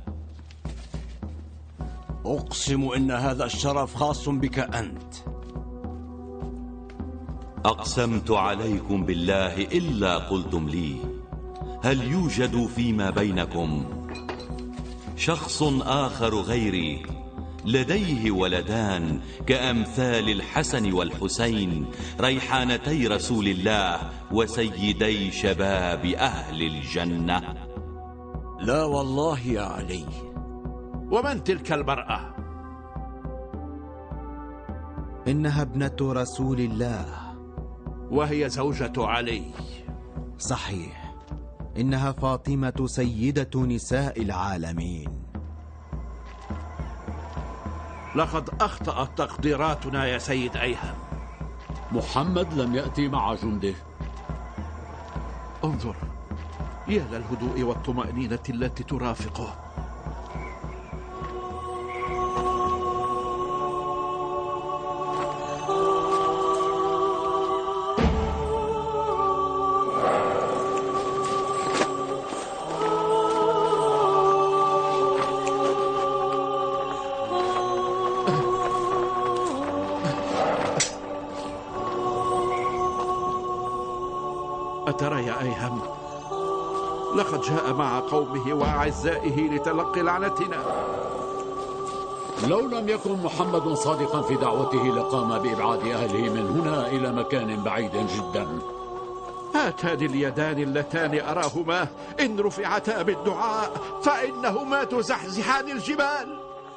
أقسم إن هذا الشرف خاص بك أنت. أقسمت عليكم بالله إلا قلتم لي، هل يوجد فيما بينكم شخص آخر غيري لديه ولدان كأمثال الحسن والحسين، ريحانتي رسول الله وسيدي شباب أهل الجنة؟ لا والله يا علي. ومن تلك المرأة؟ إنها ابنة رسول الله. وهي زوجة علي. صحيح، إنها فاطمة سيدة نساء العالمين. لقد أخطأت تقديراتنا يا سيد أيهم. محمد لم يأتي مع جنده. انظر، يا للهدوء والطمأنينة التي ترافقه. أترى يا أيهم، لقد جاء مع قومه وأعزائه لتلقي لعنتنا. لو لم يكن محمد صادقا في دعوته لقام بإبعاد أهله من هنا إلى مكان بعيد جدا. هاتان اليدان اللتان أراهما إن رفعتا بالدعاء فإنهما تزحزحان الجبال.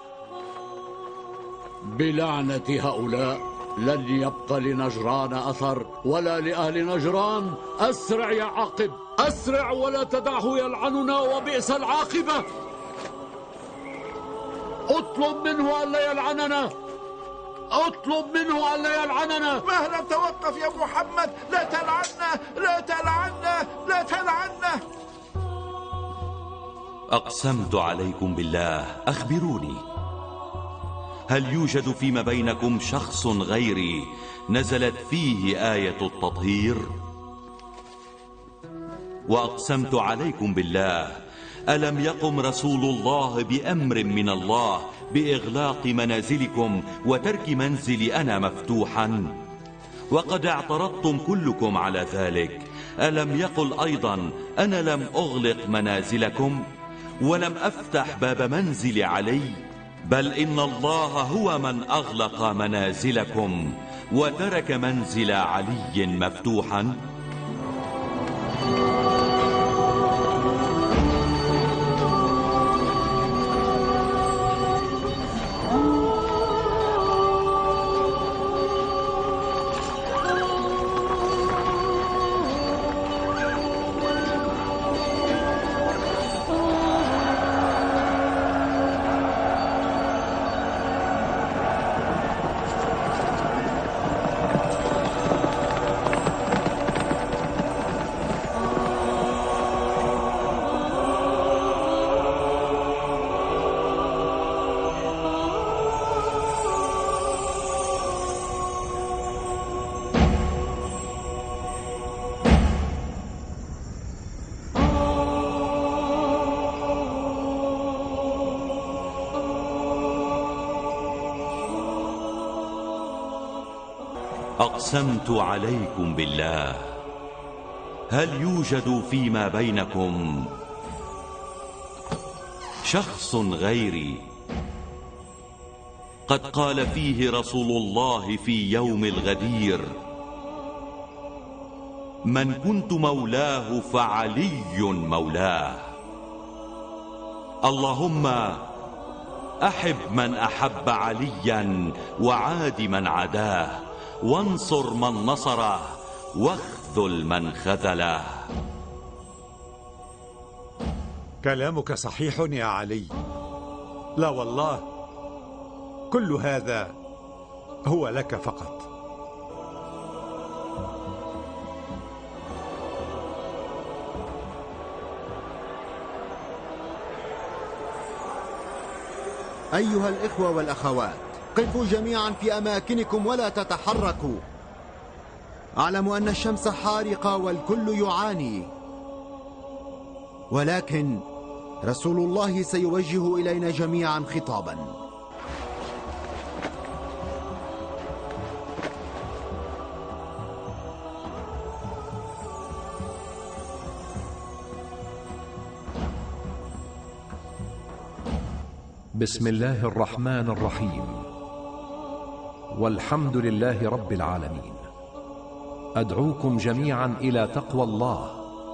بلعنة هؤلاء لن يبقى لنجران أثر ولا لأهل نجران. أسرع يا عاقب، أسرع ولا تدعه يلعننا وبئس العاقبة. اطلب منه ألا يلعننا، اطلب منه ألا يلعننا. مهلا، توقف يا محمد، لا تلعنا، لا تلعنا، لا تلعنا. أقسمت عليكم بالله، أخبروني، هل يوجد فيما بينكم شخص غيري نزلت فيه آية التطهير؟ وأقسمت عليكم بالله، ألم يقم رسول الله بأمر من الله بإغلاق منازلكم وترك منزلي أنا مفتوحا؟ وقد اعترضتم كلكم على ذلك. ألم يقل أيضا أنا لم أغلق منازلكم ولم أفتح باب منزل علي؟ بل إن الله هو من أغلق منازلكم وترك منزل علي مفتوحا. أقسمت عليكم بالله هل يوجد فيما بينكم شخص غيري قد قال فيه رسول الله في يوم الغدير من كنت مولاه فعلي مولاه. اللهم أحب من أحب عليا وعاد من عاداه وانصر من نصره واخذل من خذله. كلامك صحيح يا علي. لا والله، كل هذا هو لك فقط. أيها الإخوة والأخوات، قفوا جميعا في أماكنكم ولا تتحركوا. أعلم أن الشمس حارقة والكل يعاني، ولكن رسول الله سيوجه إلينا جميعا خطابا. بسم الله الرحمن الرحيم، والحمد لله رب العالمين. أدعوكم جميعا إلى تقوى الله.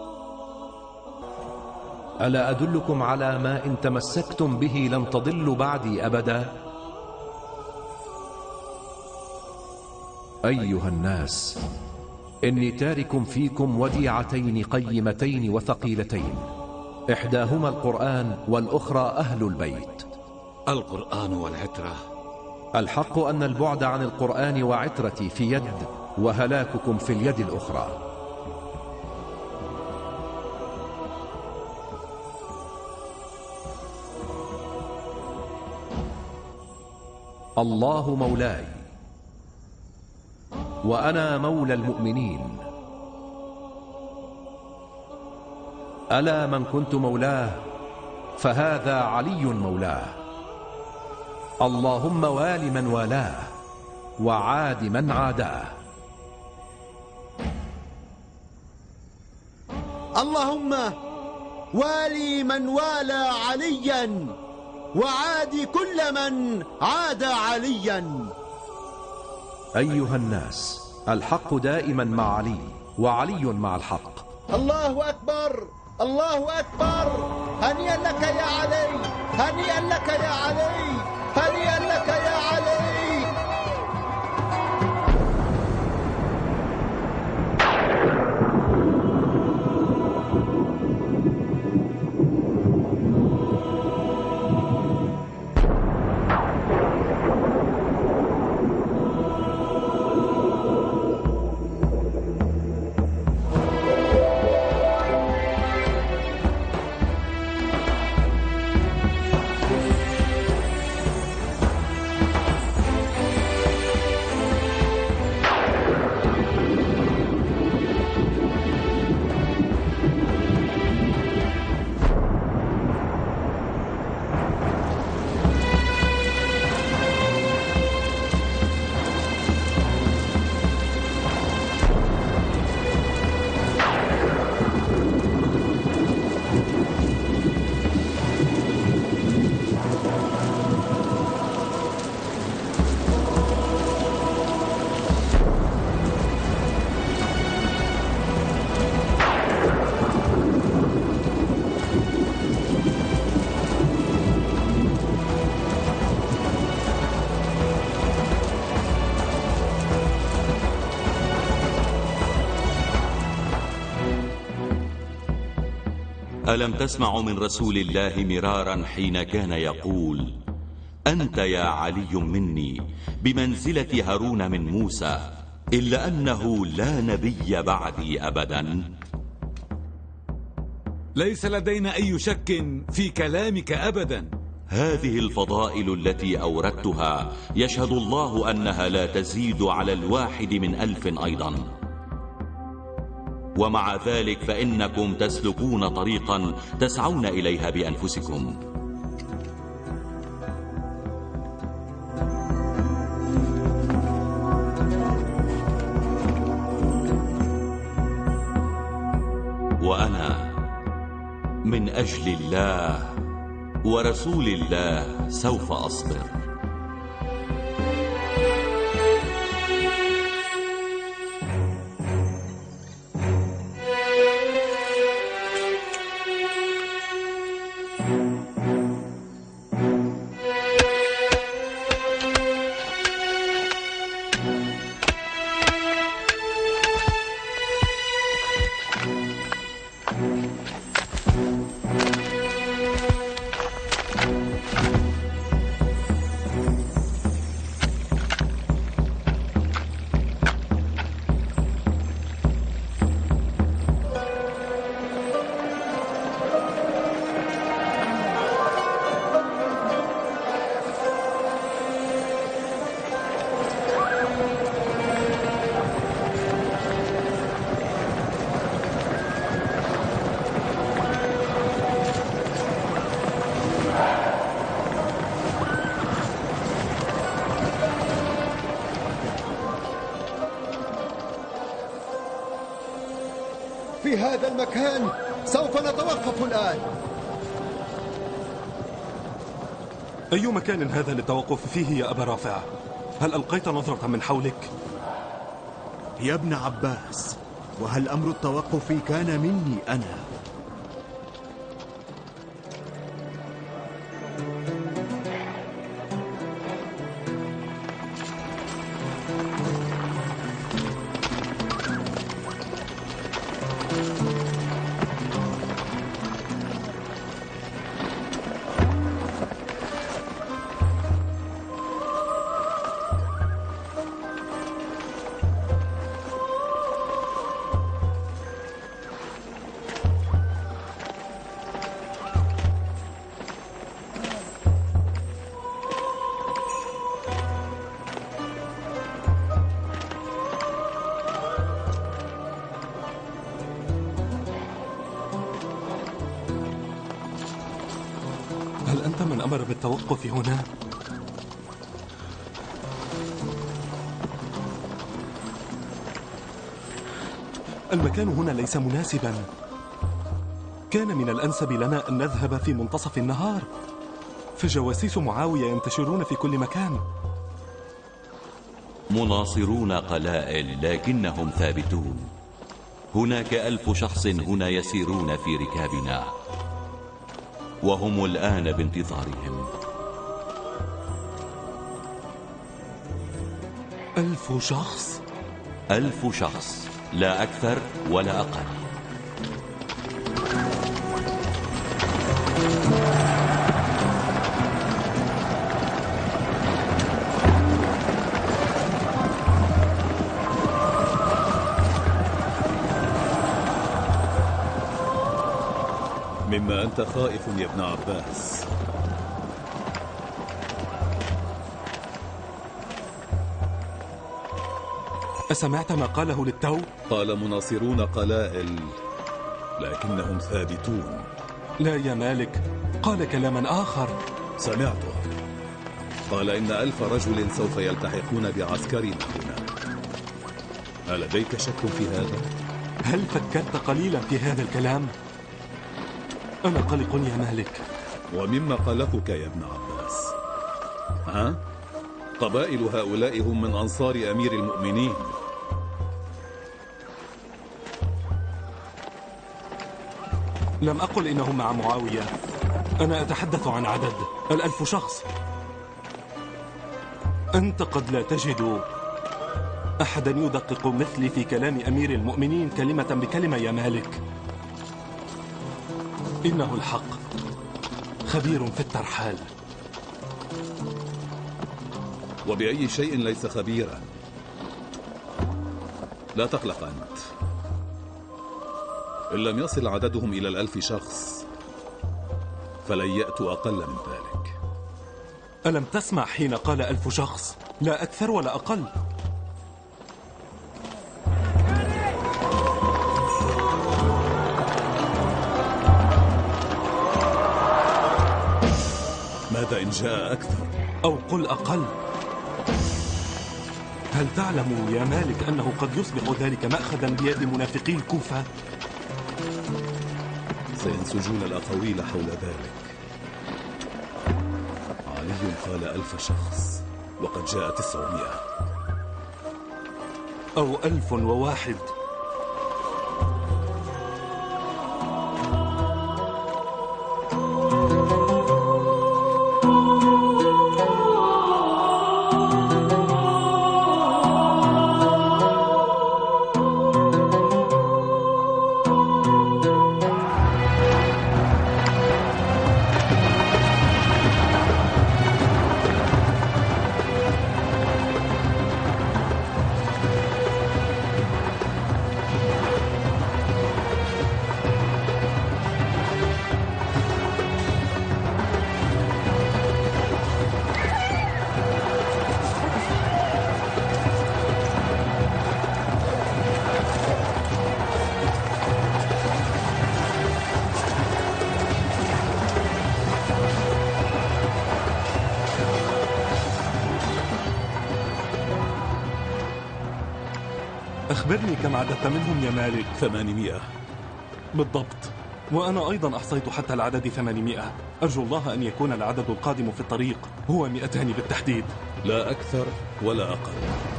ألا أدلكم على ما إن تمسكتم به لن تضلوا بعدي أبدا؟ أيها الناس، إني تارك فيكم وديعتين قيمتين وثقيلتين، إحداهما القرآن والأخرى أهل البيت. القرآن والعترة. الحق أن البعد عن القرآن وعترتي في يد، وهلاككم في اليد الأخرى. الله مولاي وأنا مولى المؤمنين. ألا من كنت مولاه فهذا علي مولاه. اللهم وال من والاه وعاد من عاداه. اللهم والي من والى عليا وعاد كل من عاد عليا. أيها الناس، الحق دائما مع علي وعلي مع الحق. الله أكبر، الله أكبر. هنيئا لك يا علي، هنيئا لك يا علي، هنيئا لك يا علي. ألم تسمعوا من رسول الله مرارا حين كان يقول أنت يا علي مني بمنزلة هارون من موسى، إلا أنه لا نبي بعدي أبدا؟ ليس لدينا أي شك في كلامك أبدا. هذه الفضائل التي أوردتها يشهد الله أنها لا تزيد على الواحد من ألف أيضا، ومع ذلك فإنكم تسلكون طريقا تسعون إليها بأنفسكم. ولأجل الله ورسول الله سوف أصبر. في هذا المكان سوف نتوقف الآن. أي مكان هذا للتوقف فيه يا أبا رافع؟ هل ألقيت نظرة من حولك؟ يا ابن عباس، وهل أمر التوقف كان مني أنا؟ هل أنت من أمر بالتوقف هنا؟ المكان هنا ليس مناسبا. كان من الأنسب لنا أن نذهب في منتصف النهار، فجواسيس معاوية ينتشرون في كل مكان. مناصرون قلائل لكنهم ثابتون. هناك ألف شخص هنا يسيرون في ركابنا، وهم الآن بانتظارهم. ألف شخص؟ ألف شخص، لا أكثر ولا أقل. مما أنت خائف يا ابن عباس. أسمعت ما قاله للتو؟ قال مناصرون قلائل لكنهم ثابتون. لا يا مالك، قال كلاما آخر. سمعته. قال إن ألف رجل سوف يلتحقون بعسكرنا هنا. ألديك شك في هذا؟ هل فكرت قليلا في هذا الكلام؟ أنا قلق يا مالك. ومما قلقك يا ابن عباس؟ ها؟ قبائل هؤلاء هم من أنصار أمير المؤمنين. لم أقل إنهم مع معاوية، أنا أتحدث عن عدد الألف شخص. أنت قد لا تجد أحدا يدقق مثلي في كلام أمير المؤمنين كلمة بكلمة يا مالك. إنه الحق، خبير في الترحال. وبأي شيء ليس خبيرا. لا تقلق أنت، إن لم يصل عددهم إلى الألف شخص فلن يأتوا أقل من ذلك. ألم تسمع حين قال ألف شخص؟ لا أكثر ولا أقل. ماذا إن جاء أكثر؟ أو قل أقل. هل تعلم يا مالك أنه قد يصبح ذلك مأخذا بيد منافقي الكوفة؟ سينسجون الأقاويل حول ذلك. علي قال ألف شخص وقد جاء تسعمائة أو ألف وواحد. أخبرني كم عددت منهم يا مالك؟ ثمانمائة بالضبط، وأنا أيضا أحصيت حتى العدد ثمانمائة. أرجو الله أن يكون العدد القادم في الطريق هو مئتان بالتحديد، لا أكثر ولا أقل.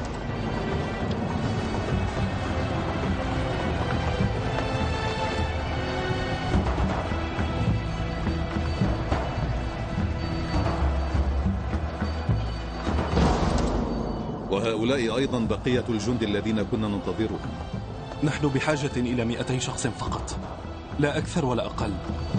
وهؤلاء أيضا بقية الجند الذين كنا ننتظرهم. نحن بحاجة إلى مئتي شخص فقط، لا أكثر ولا أقل.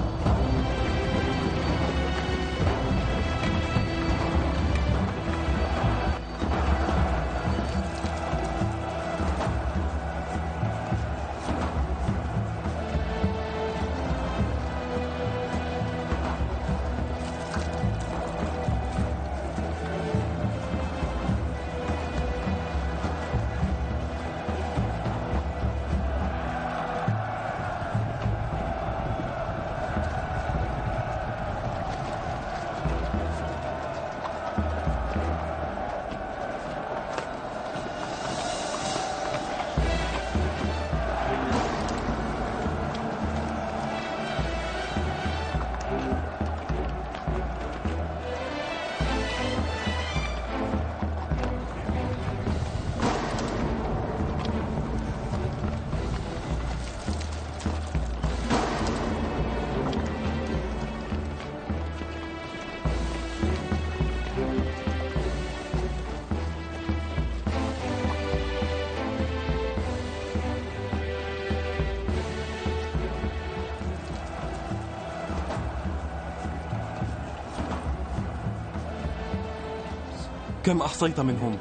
كم أحصيت منهم؟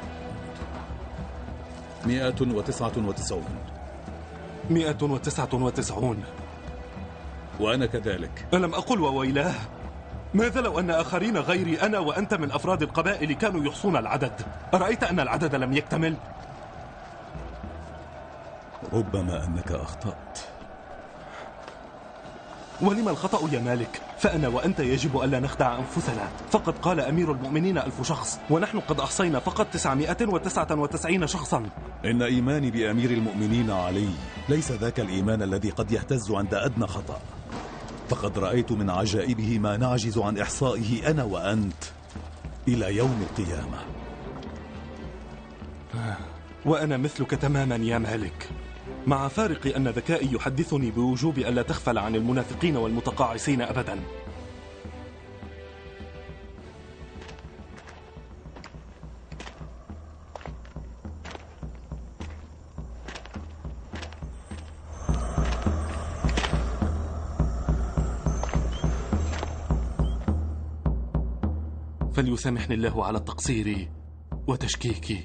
مئة وتسعة وتسعون. مئة وتسعة وتسعون. وأنا كذلك. ألم أقل وويلاه؟ ماذا لو أن آخرين غيري أنا وأنت من أفراد القبائل كانوا يحصون العدد؟ أرأيت أن العدد لم يكتمل؟ ربما أنك أخطأت. ولم الخطأ يا مالك؟ فأنا وأنت يجب ألا نخدع أنفسنا. فقد قال أمير المؤمنين ألف شخص، ونحن قد أحصينا فقط تسعمائة وتسعة وتسعين شخصا. إن إيماني بأمير المؤمنين علي ليس ذاك الإيمان الذي قد يهتز عند أدنى خطأ. فقد رأيت من عجائبه ما نعجز عن إحصائه أنا وأنت إلى يوم القيامة. وأنا مثلك تماما يا مالك، مع فارق أن ذكائي يحدثني بوجوب ألا تغفل عن المنافقين والمتقاعسين أبدا. فليسامحني الله على التقصير وتشكيكي.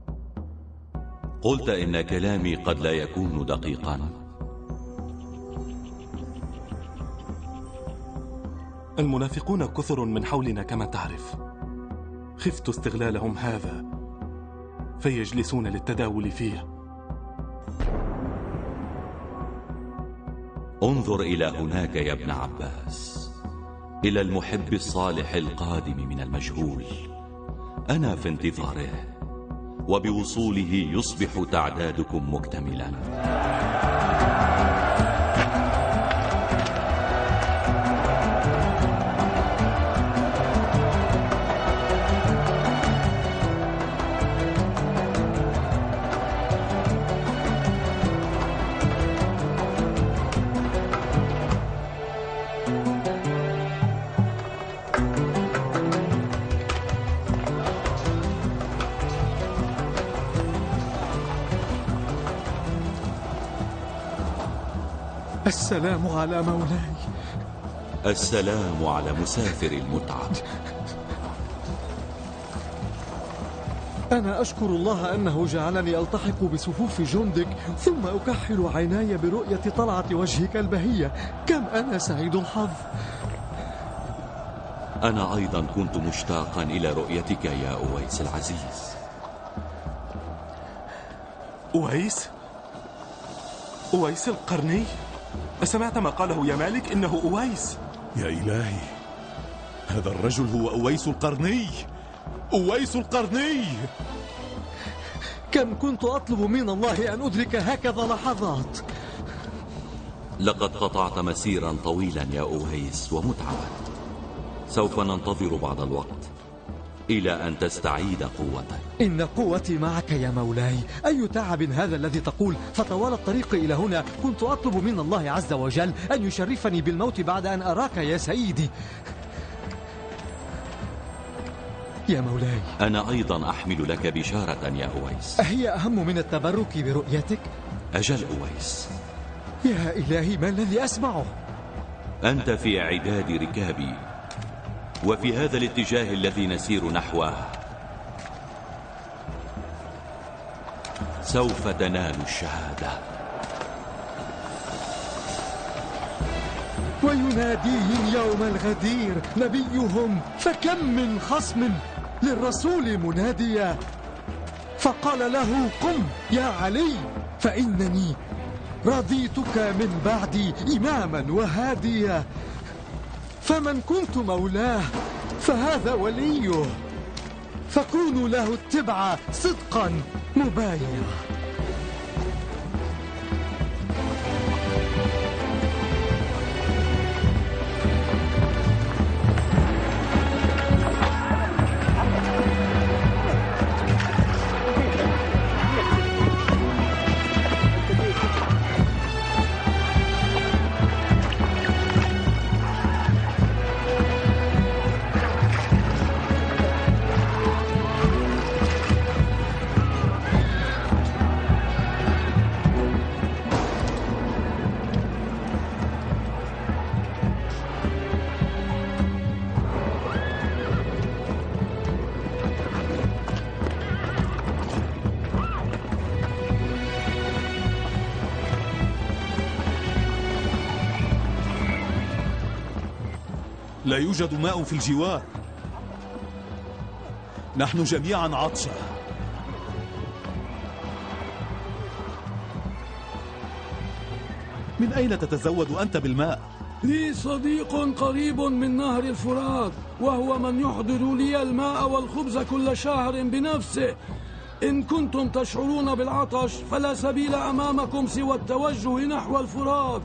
قلت إن كلامي قد لا يكون دقيقا. المنافقون كثر من حولنا كما تعرف، خفت استغلالهم هذا فيجلسون للتداول فيه. انظر إلى هناك يا ابن عباس، إلى المحب الصالح القادم من المجهول. أنا في انتظاره، وبوصوله يصبح تعدادكم مكتملا. السلام على مولاي. السلام على مسافر المتعة. أنا أشكر الله أنه جعلني ألتحق بصفوف جندك، ثم أكحل عيناي برؤية طلعة وجهك البهية. كم أنا سعيد الحظ. أنا أيضا كنت مشتاقا إلى رؤيتك يا أويس العزيز. أويس؟ أويس القرني؟ أسمعت ما قاله يا مالك؟ إنه أويس. يا إلهي، هذا الرجل هو أويس القرني. أويس القرني. كم كنت أطلب من الله أن أدرك هكذا لحظات. لقد قطعت مسيرا طويلا يا أويس ومتعبا. سوف ننتظر بعض الوقت إلى أن تستعيد قوتك. إن قوتي معك يا مولاي. أي تعب هذا الذي تقول؟ فطوال الطريق إلى هنا كنت أطلب من الله عز وجل أن يشرفني بالموت بعد أن أراك يا سيدي. يا مولاي، أنا أيضا أحمل لك بشارة يا أويس. أهي أهم من التبرك برؤيتك؟ أجل أويس. يا إلهي، ما الذي أسمعه؟ أنت في إعداد ركابي، وفي هذا الاتجاه الذي نسير نحوه سوف تنال الشهادة. ويناديهم يوم الغدير نبيهم، فكم من خصم للرسول مناديا، فقال له قم يا علي فإنني رضيتك من بعدي إماما وهاديا، فمن كنت مولاه فهذا وليه، فكونوا له اتبعا صدقا مبايعا. لا يوجد ماء في الجوار. نحن جميعا عطشى. من أين تتزود أنت بالماء؟ لي صديق قريب من نهر الفرات، وهو من يحضر لي الماء والخبز كل شهر بنفسه. إن كنتم تشعرون بالعطش فلا سبيل أمامكم سوى التوجه نحو الفرات.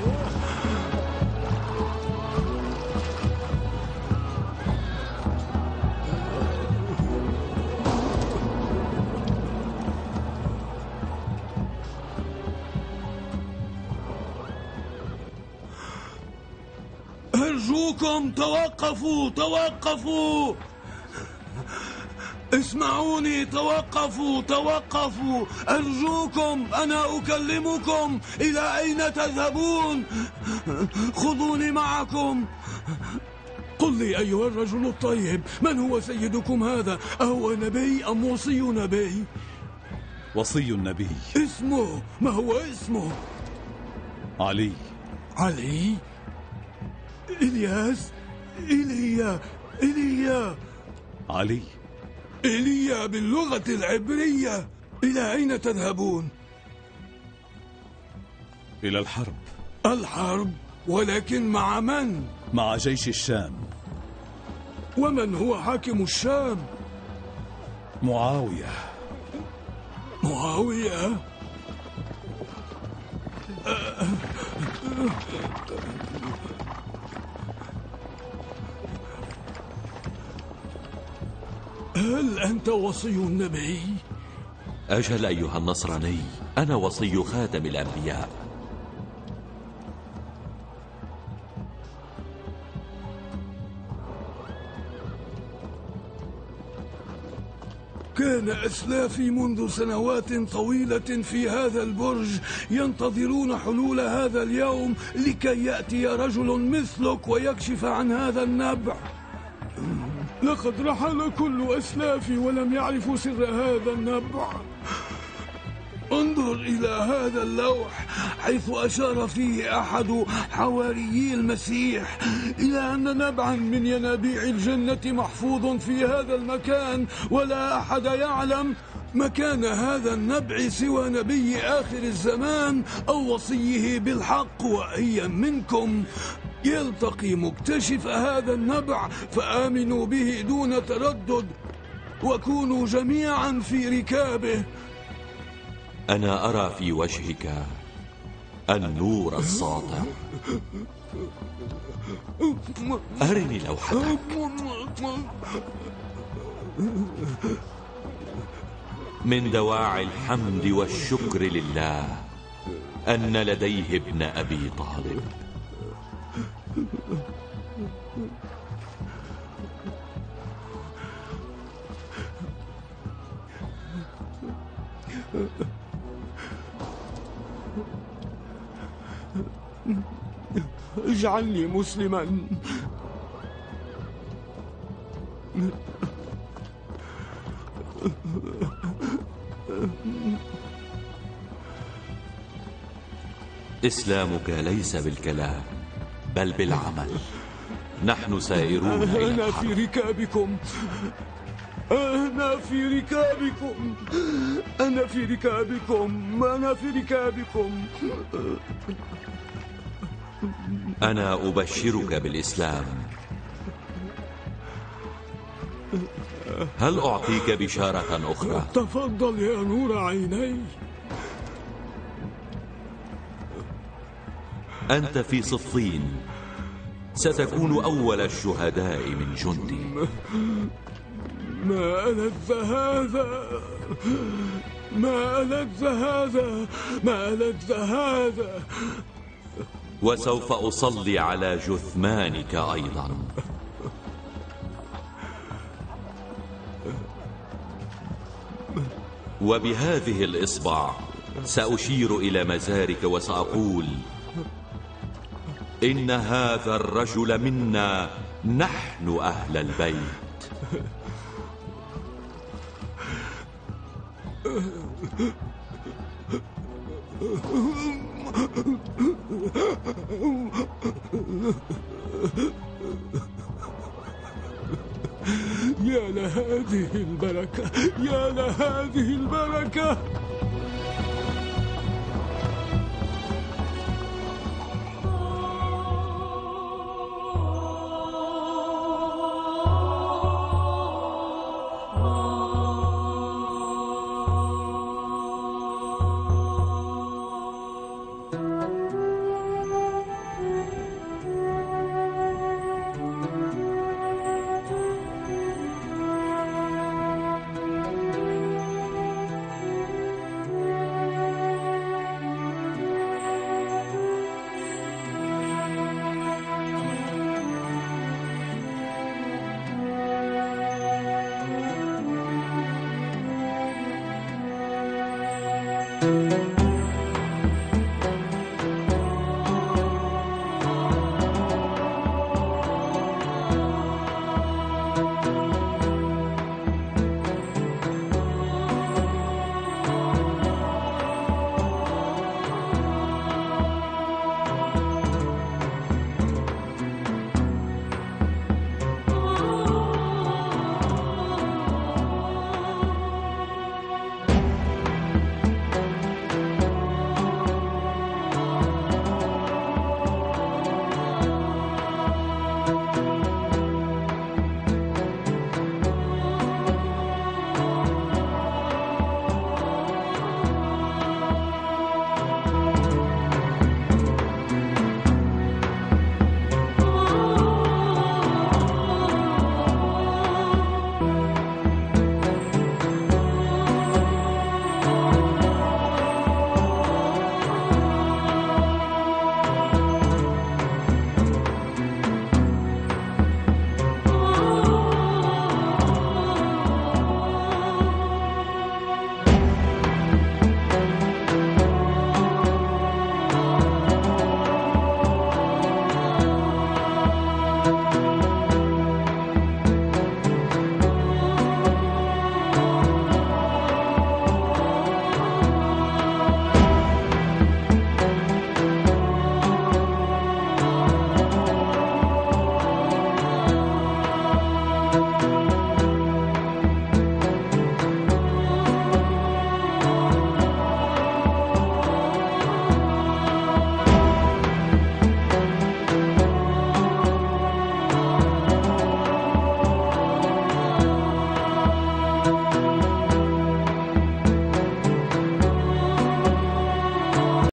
أرجوكم توقفوا توقفوا اسمعوني توقفوا توقفوا أرجوكم أنا أكلمكم إلى أين تذهبون؟ خذوني معكم. قل لي أيها الرجل الطيب، من هو سيدكم هذا؟ أهو نبي أم وصي نبي؟ وصي النبي. اسمه ما هو اسمه؟ علي. علي؟ إلياس؟ إيليا إيليا علي. إيليا باللغة العبرية. إلى أين تذهبون؟ إلى الحرب. الحرب؟ ولكن مع من؟ مع جيش الشام. ومن هو حاكم الشام؟ معاوية. معاوية؟ هل أنت وصي النبي؟ أجل أيها النصراني، أنا وصي خاتم الأنبياء. كان أسلافي منذ سنوات طويلة في هذا البرج ينتظرون حلول هذا اليوم لكي يأتي رجل مثلك ويكشف عن هذا النبع. لقد رحل كل أسلافي ولم يعرفوا سر هذا النبع. انظر إلى هذا اللوح حيث أشار فيه أحد حواريي المسيح إلى أن نبعا من ينابيع الجنة محفوظ في هذا المكان، ولا أحد يعلم مكان هذا النبع سوى نبي آخر الزمان أو وصيه بالحق. وأيا منكم يلتقي مكتشف هذا النبع فآمنوا به دون تردد وكونوا جميعا في ركابه. أنا أرى في وجهك النور الساطع. أرني لوحتك. من دواعي الحمد والشكر لله أن لديه ابن أبي طالب. اجعلني مسلما. إسلامك ليس بالكلام بل بالعمل. نحن سائرون إلى أنا الحرب. في ركابكم. أنا في ركابكم. أنا في ركابكم. أنا في ركابكم. أنا أبشرك بالإسلام. هل أعطيك بشارة أخرى؟ تفضل يا نور عيني. أنت في صفين ستكون أول الشهداء من جندي. ما ألذ هذا، ما ألذ هذا، ما ألذ هذا. وسوف أصلي على جثمانك أيضا. وبهذه الإصبع سأشير إلى مزارك وسأقول: إن هذا الرجل منا، نحن أهل البيت. يا لهذه البركة، يا لهذه البركة.